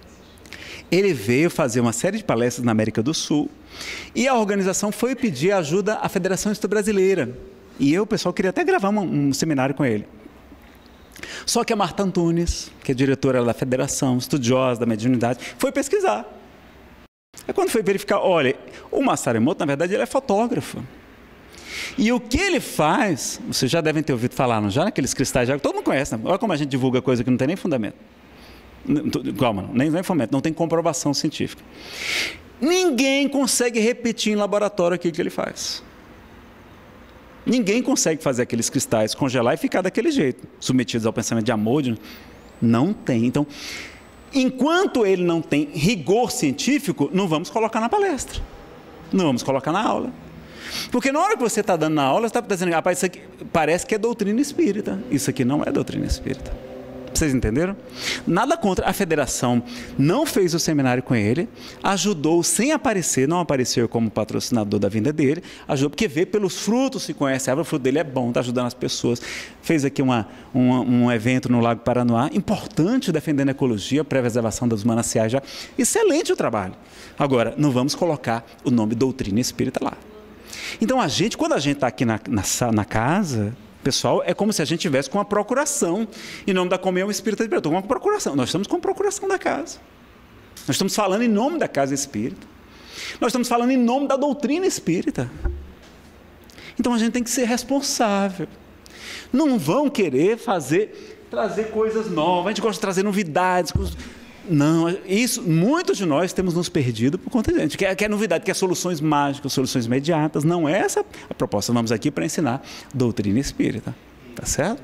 ele veio fazer uma série de palestras na América do Sul, e a organização foi pedir ajuda à Federação Espírita Brasileira. E eu, o pessoal, queria até gravar um, um seminário com ele. Só que a Marta Antunes, que é diretora da federação, estudiosa da mediunidade, foi pesquisar. Aí quando foi verificar, olha, o Masaru Emoto, na verdade, ele é fotógrafo. E o que ele faz, vocês já devem ter ouvido falar, não? Já naqueles cristais de água, todo mundo conhece, né? Olha como a gente divulga coisa que não tem nem fundamento. Calma, nem, nem fundamento, não tem comprovação científica. Ninguém consegue repetir em laboratório aquilo que ele faz. Ninguém consegue fazer aqueles cristais congelar e ficar daquele jeito, submetidos ao pensamento de amor. De... Não tem. Então, enquanto ele não tem rigor científico, não vamos colocar na palestra, não vamos colocar na aula. Porque na hora que você está dando na aula, você está dizendo, rapaz, isso aqui parece que é doutrina espírita. Isso aqui não é doutrina espírita. Vocês entenderam? Nada contra. A federação não fez o seminário com ele, ajudou sem aparecer, não apareceu como patrocinador da vinda dele, ajudou porque vê pelos frutos, se conhece, o fruto dele é bom, está ajudando as pessoas. Fez aqui uma, uma, um evento no Lago Paranoá, importante, defendendo a ecologia, preservação dos mananciais já. Excelente o trabalho. Agora, não vamos colocar o nome doutrina espírita lá. Então, a gente, quando a gente está aqui na, na, na casa... Pessoal, é como se a gente tivesse com uma procuração, em nome da comunhão espírita de Brasília. Estou com uma procuração. Nós estamos com a procuração da casa. Nós estamos falando em nome da casa espírita. Nós estamos falando em nome da doutrina espírita. Então a gente tem que ser responsável. Não vão querer fazer, trazer coisas novas. A gente gosta de trazer novidades. Não, isso, muitos de nós temos nos perdido por conta disso. Quer, quer novidade, quer soluções mágicas, soluções imediatas. Não é essa a proposta. Vamos aqui para ensinar doutrina espírita. Tá certo?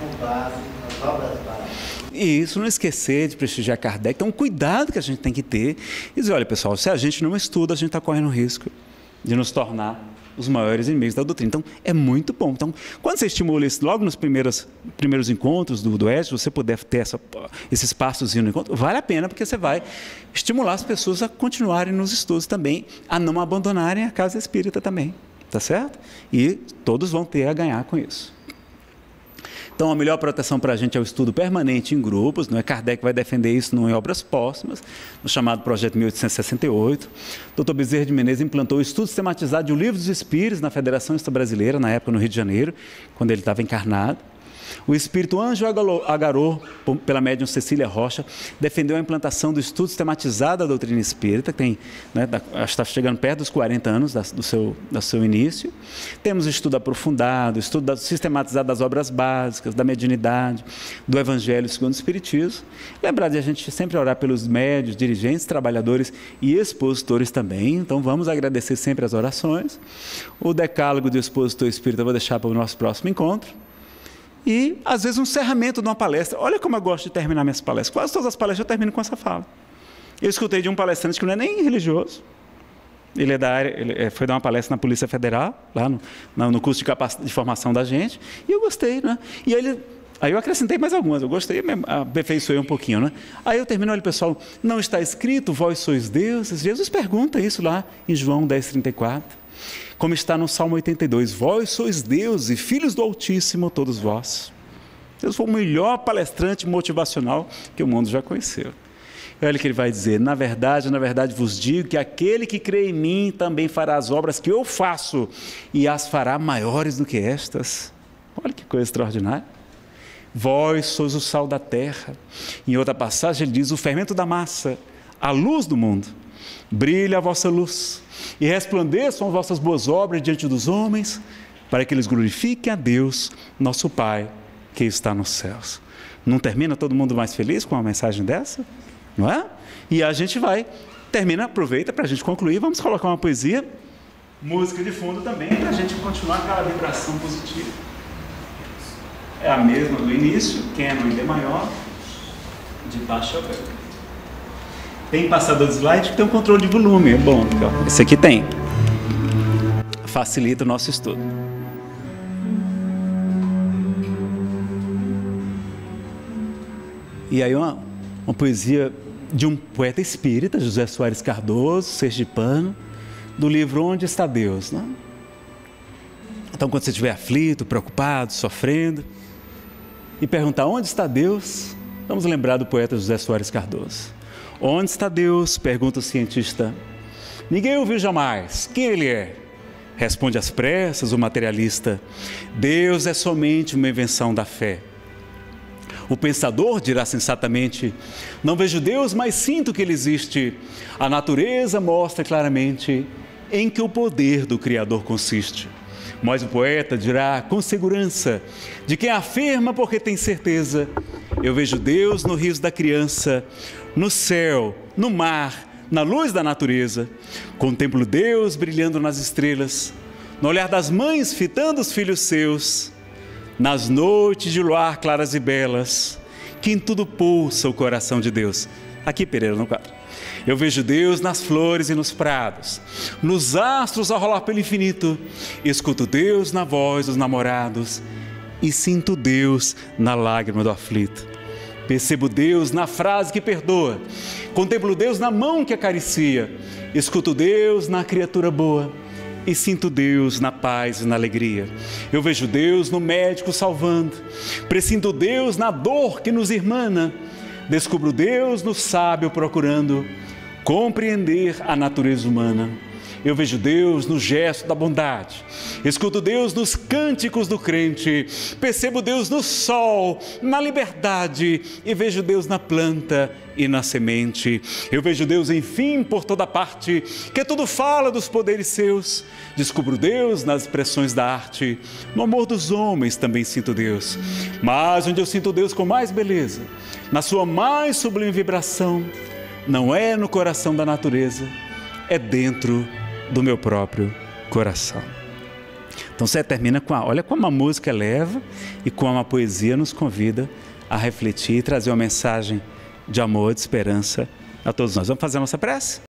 E isso, não esquecer de prestigiar Kardec. Então, um cuidado que a gente tem que ter. E dizer, olha, pessoal, se a gente não estuda, a gente está correndo risco de nos tornar os maiores inimigos da doutrina. Então, é muito bom. Então, quando você estimula isso logo nos primeiros, primeiros encontros do, do E S, você puder ter essa, esse espaçozinho no encontro, vale a pena, porque você vai estimular as pessoas a continuarem nos estudos também, a não abandonarem a casa espírita também. Tá certo? E todos vão ter a ganhar com isso. Então, a melhor proteção para a gente é o estudo permanente em grupos, não é? Kardec vai defender isso em obras póstumas, no chamado Projeto mil oitocentos e sessenta e oito. doutor Bezerra de Menezes implantou o estudo sistematizado de O Livro dos Espíritos na Federação Espírita Brasileira, na época no Rio de Janeiro, quando ele estava encarnado. O espírito Anjo Agarô, pela médium Cecília Rocha, defendeu a implantação do estudo sistematizado da doutrina espírita, que tem, né, está chegando perto dos quarenta anos do seu, do seu início. Temos o estudo aprofundado, o estudo sistematizado das obras básicas, da mediunidade, do Evangelho segundo o Espiritismo. Lembrar de a gente sempre orar pelos médios, dirigentes, trabalhadores e expositores também. Então, vamos agradecer sempre as orações. O decálogo do expositor espírita eu vou deixar para o nosso próximo encontro. E, às vezes, um encerramento de uma palestra. Olha como eu gosto de terminar minhas palestras. Quase todas as palestras eu termino com essa fala. Eu escutei de um palestrante que não é nem religioso. Ele é da área, ele foi dar uma palestra na Polícia Federal, lá no, no curso de, capac... de formação da gente, e eu gostei, né? E aí, ele, aí eu acrescentei mais algumas, eu gostei, aperfeiçoei um pouquinho, né? Aí eu termino, olha, pessoal, não está escrito, vós sois deuses? Jesus pergunta isso lá em João dez, trinta e quatro. Como está no Salmo oitenta e dois, vós sois Deus e filhos do Altíssimo, todos vós. Deus foi o melhor palestrante motivacional que o mundo já conheceu. E olha o que ele vai dizer, na verdade, na verdade vos digo que aquele que crê em mim também fará as obras que eu faço e as fará maiores do que estas. Olha que coisa extraordinária. Vós sois o sal da terra. Em outra passagem ele diz, o fermento da massa, a luz do mundo. Brilha a vossa luz e resplandeçam as vossas boas obras diante dos homens, para que eles glorifiquem a Deus, nosso Pai, que está nos céus. Não termina todo mundo mais feliz com uma mensagem dessa? Não é? E a gente vai, termina, aproveita para a gente concluir, vamos colocar uma poesia, música de fundo também, para a gente continuar aquela vibração positiva. É a mesma do início, Canon em D maior, de baixo a branco. Tem passador de slide que tem um controle de volume, é bom. Ó, esse aqui tem. Facilita o nosso estudo. E aí uma, uma poesia de um poeta espírita, José Soares Cardoso, sergipano, do livro Onde Está Deus? Né? Então, quando você estiver aflito, preocupado, sofrendo, e perguntar onde está Deus, vamos lembrar do poeta José Soares Cardoso. Onde está Deus? Pergunta o cientista. Ninguém o viu jamais. Quem ele é? Responde às pressas o materialista. Deus é somente uma invenção da fé. O pensador dirá sensatamente, não vejo Deus, mas sinto que ele existe. A natureza mostra claramente em que o poder do Criador consiste. Mas o poeta dirá com segurança, de quem afirma porque tem certeza, eu vejo Deus no riso da criança, no céu, no mar, na luz da natureza. Contemplo Deus brilhando nas estrelas, no olhar das mães fitando os filhos seus, nas noites de luar claras e belas, que em tudo pulsa o coração de Deus. Aqui, Pereira, no quadro. Eu vejo Deus nas flores e nos prados, nos astros a rolar pelo infinito. Escuto Deus na voz dos namorados e sinto Deus na lágrima do aflito. Percebo Deus na frase que perdoa, contemplo Deus na mão que acaricia, escuto Deus na criatura boa e sinto Deus na paz e na alegria. Eu vejo Deus no médico salvando, presinto Deus na dor que nos irmana, descubro Deus no sábio procurando compreender a natureza humana. Eu vejo Deus no gesto da bondade. Escuto Deus nos cânticos do crente. Percebo Deus no sol, na liberdade. E vejo Deus na planta e na semente. Eu vejo Deus, enfim, por toda parte, que tudo fala dos poderes seus. Descubro Deus nas expressões da arte. No amor dos homens também sinto Deus. Mas onde eu sinto Deus com mais beleza, na sua mais sublime vibração, não é no coração da natureza, é dentro do meu próprio coração. Então você termina com a, olha como a música eleva e como a poesia nos convida a refletir e trazer uma mensagem de amor, de esperança a todos nós. Vamos fazer a nossa prece?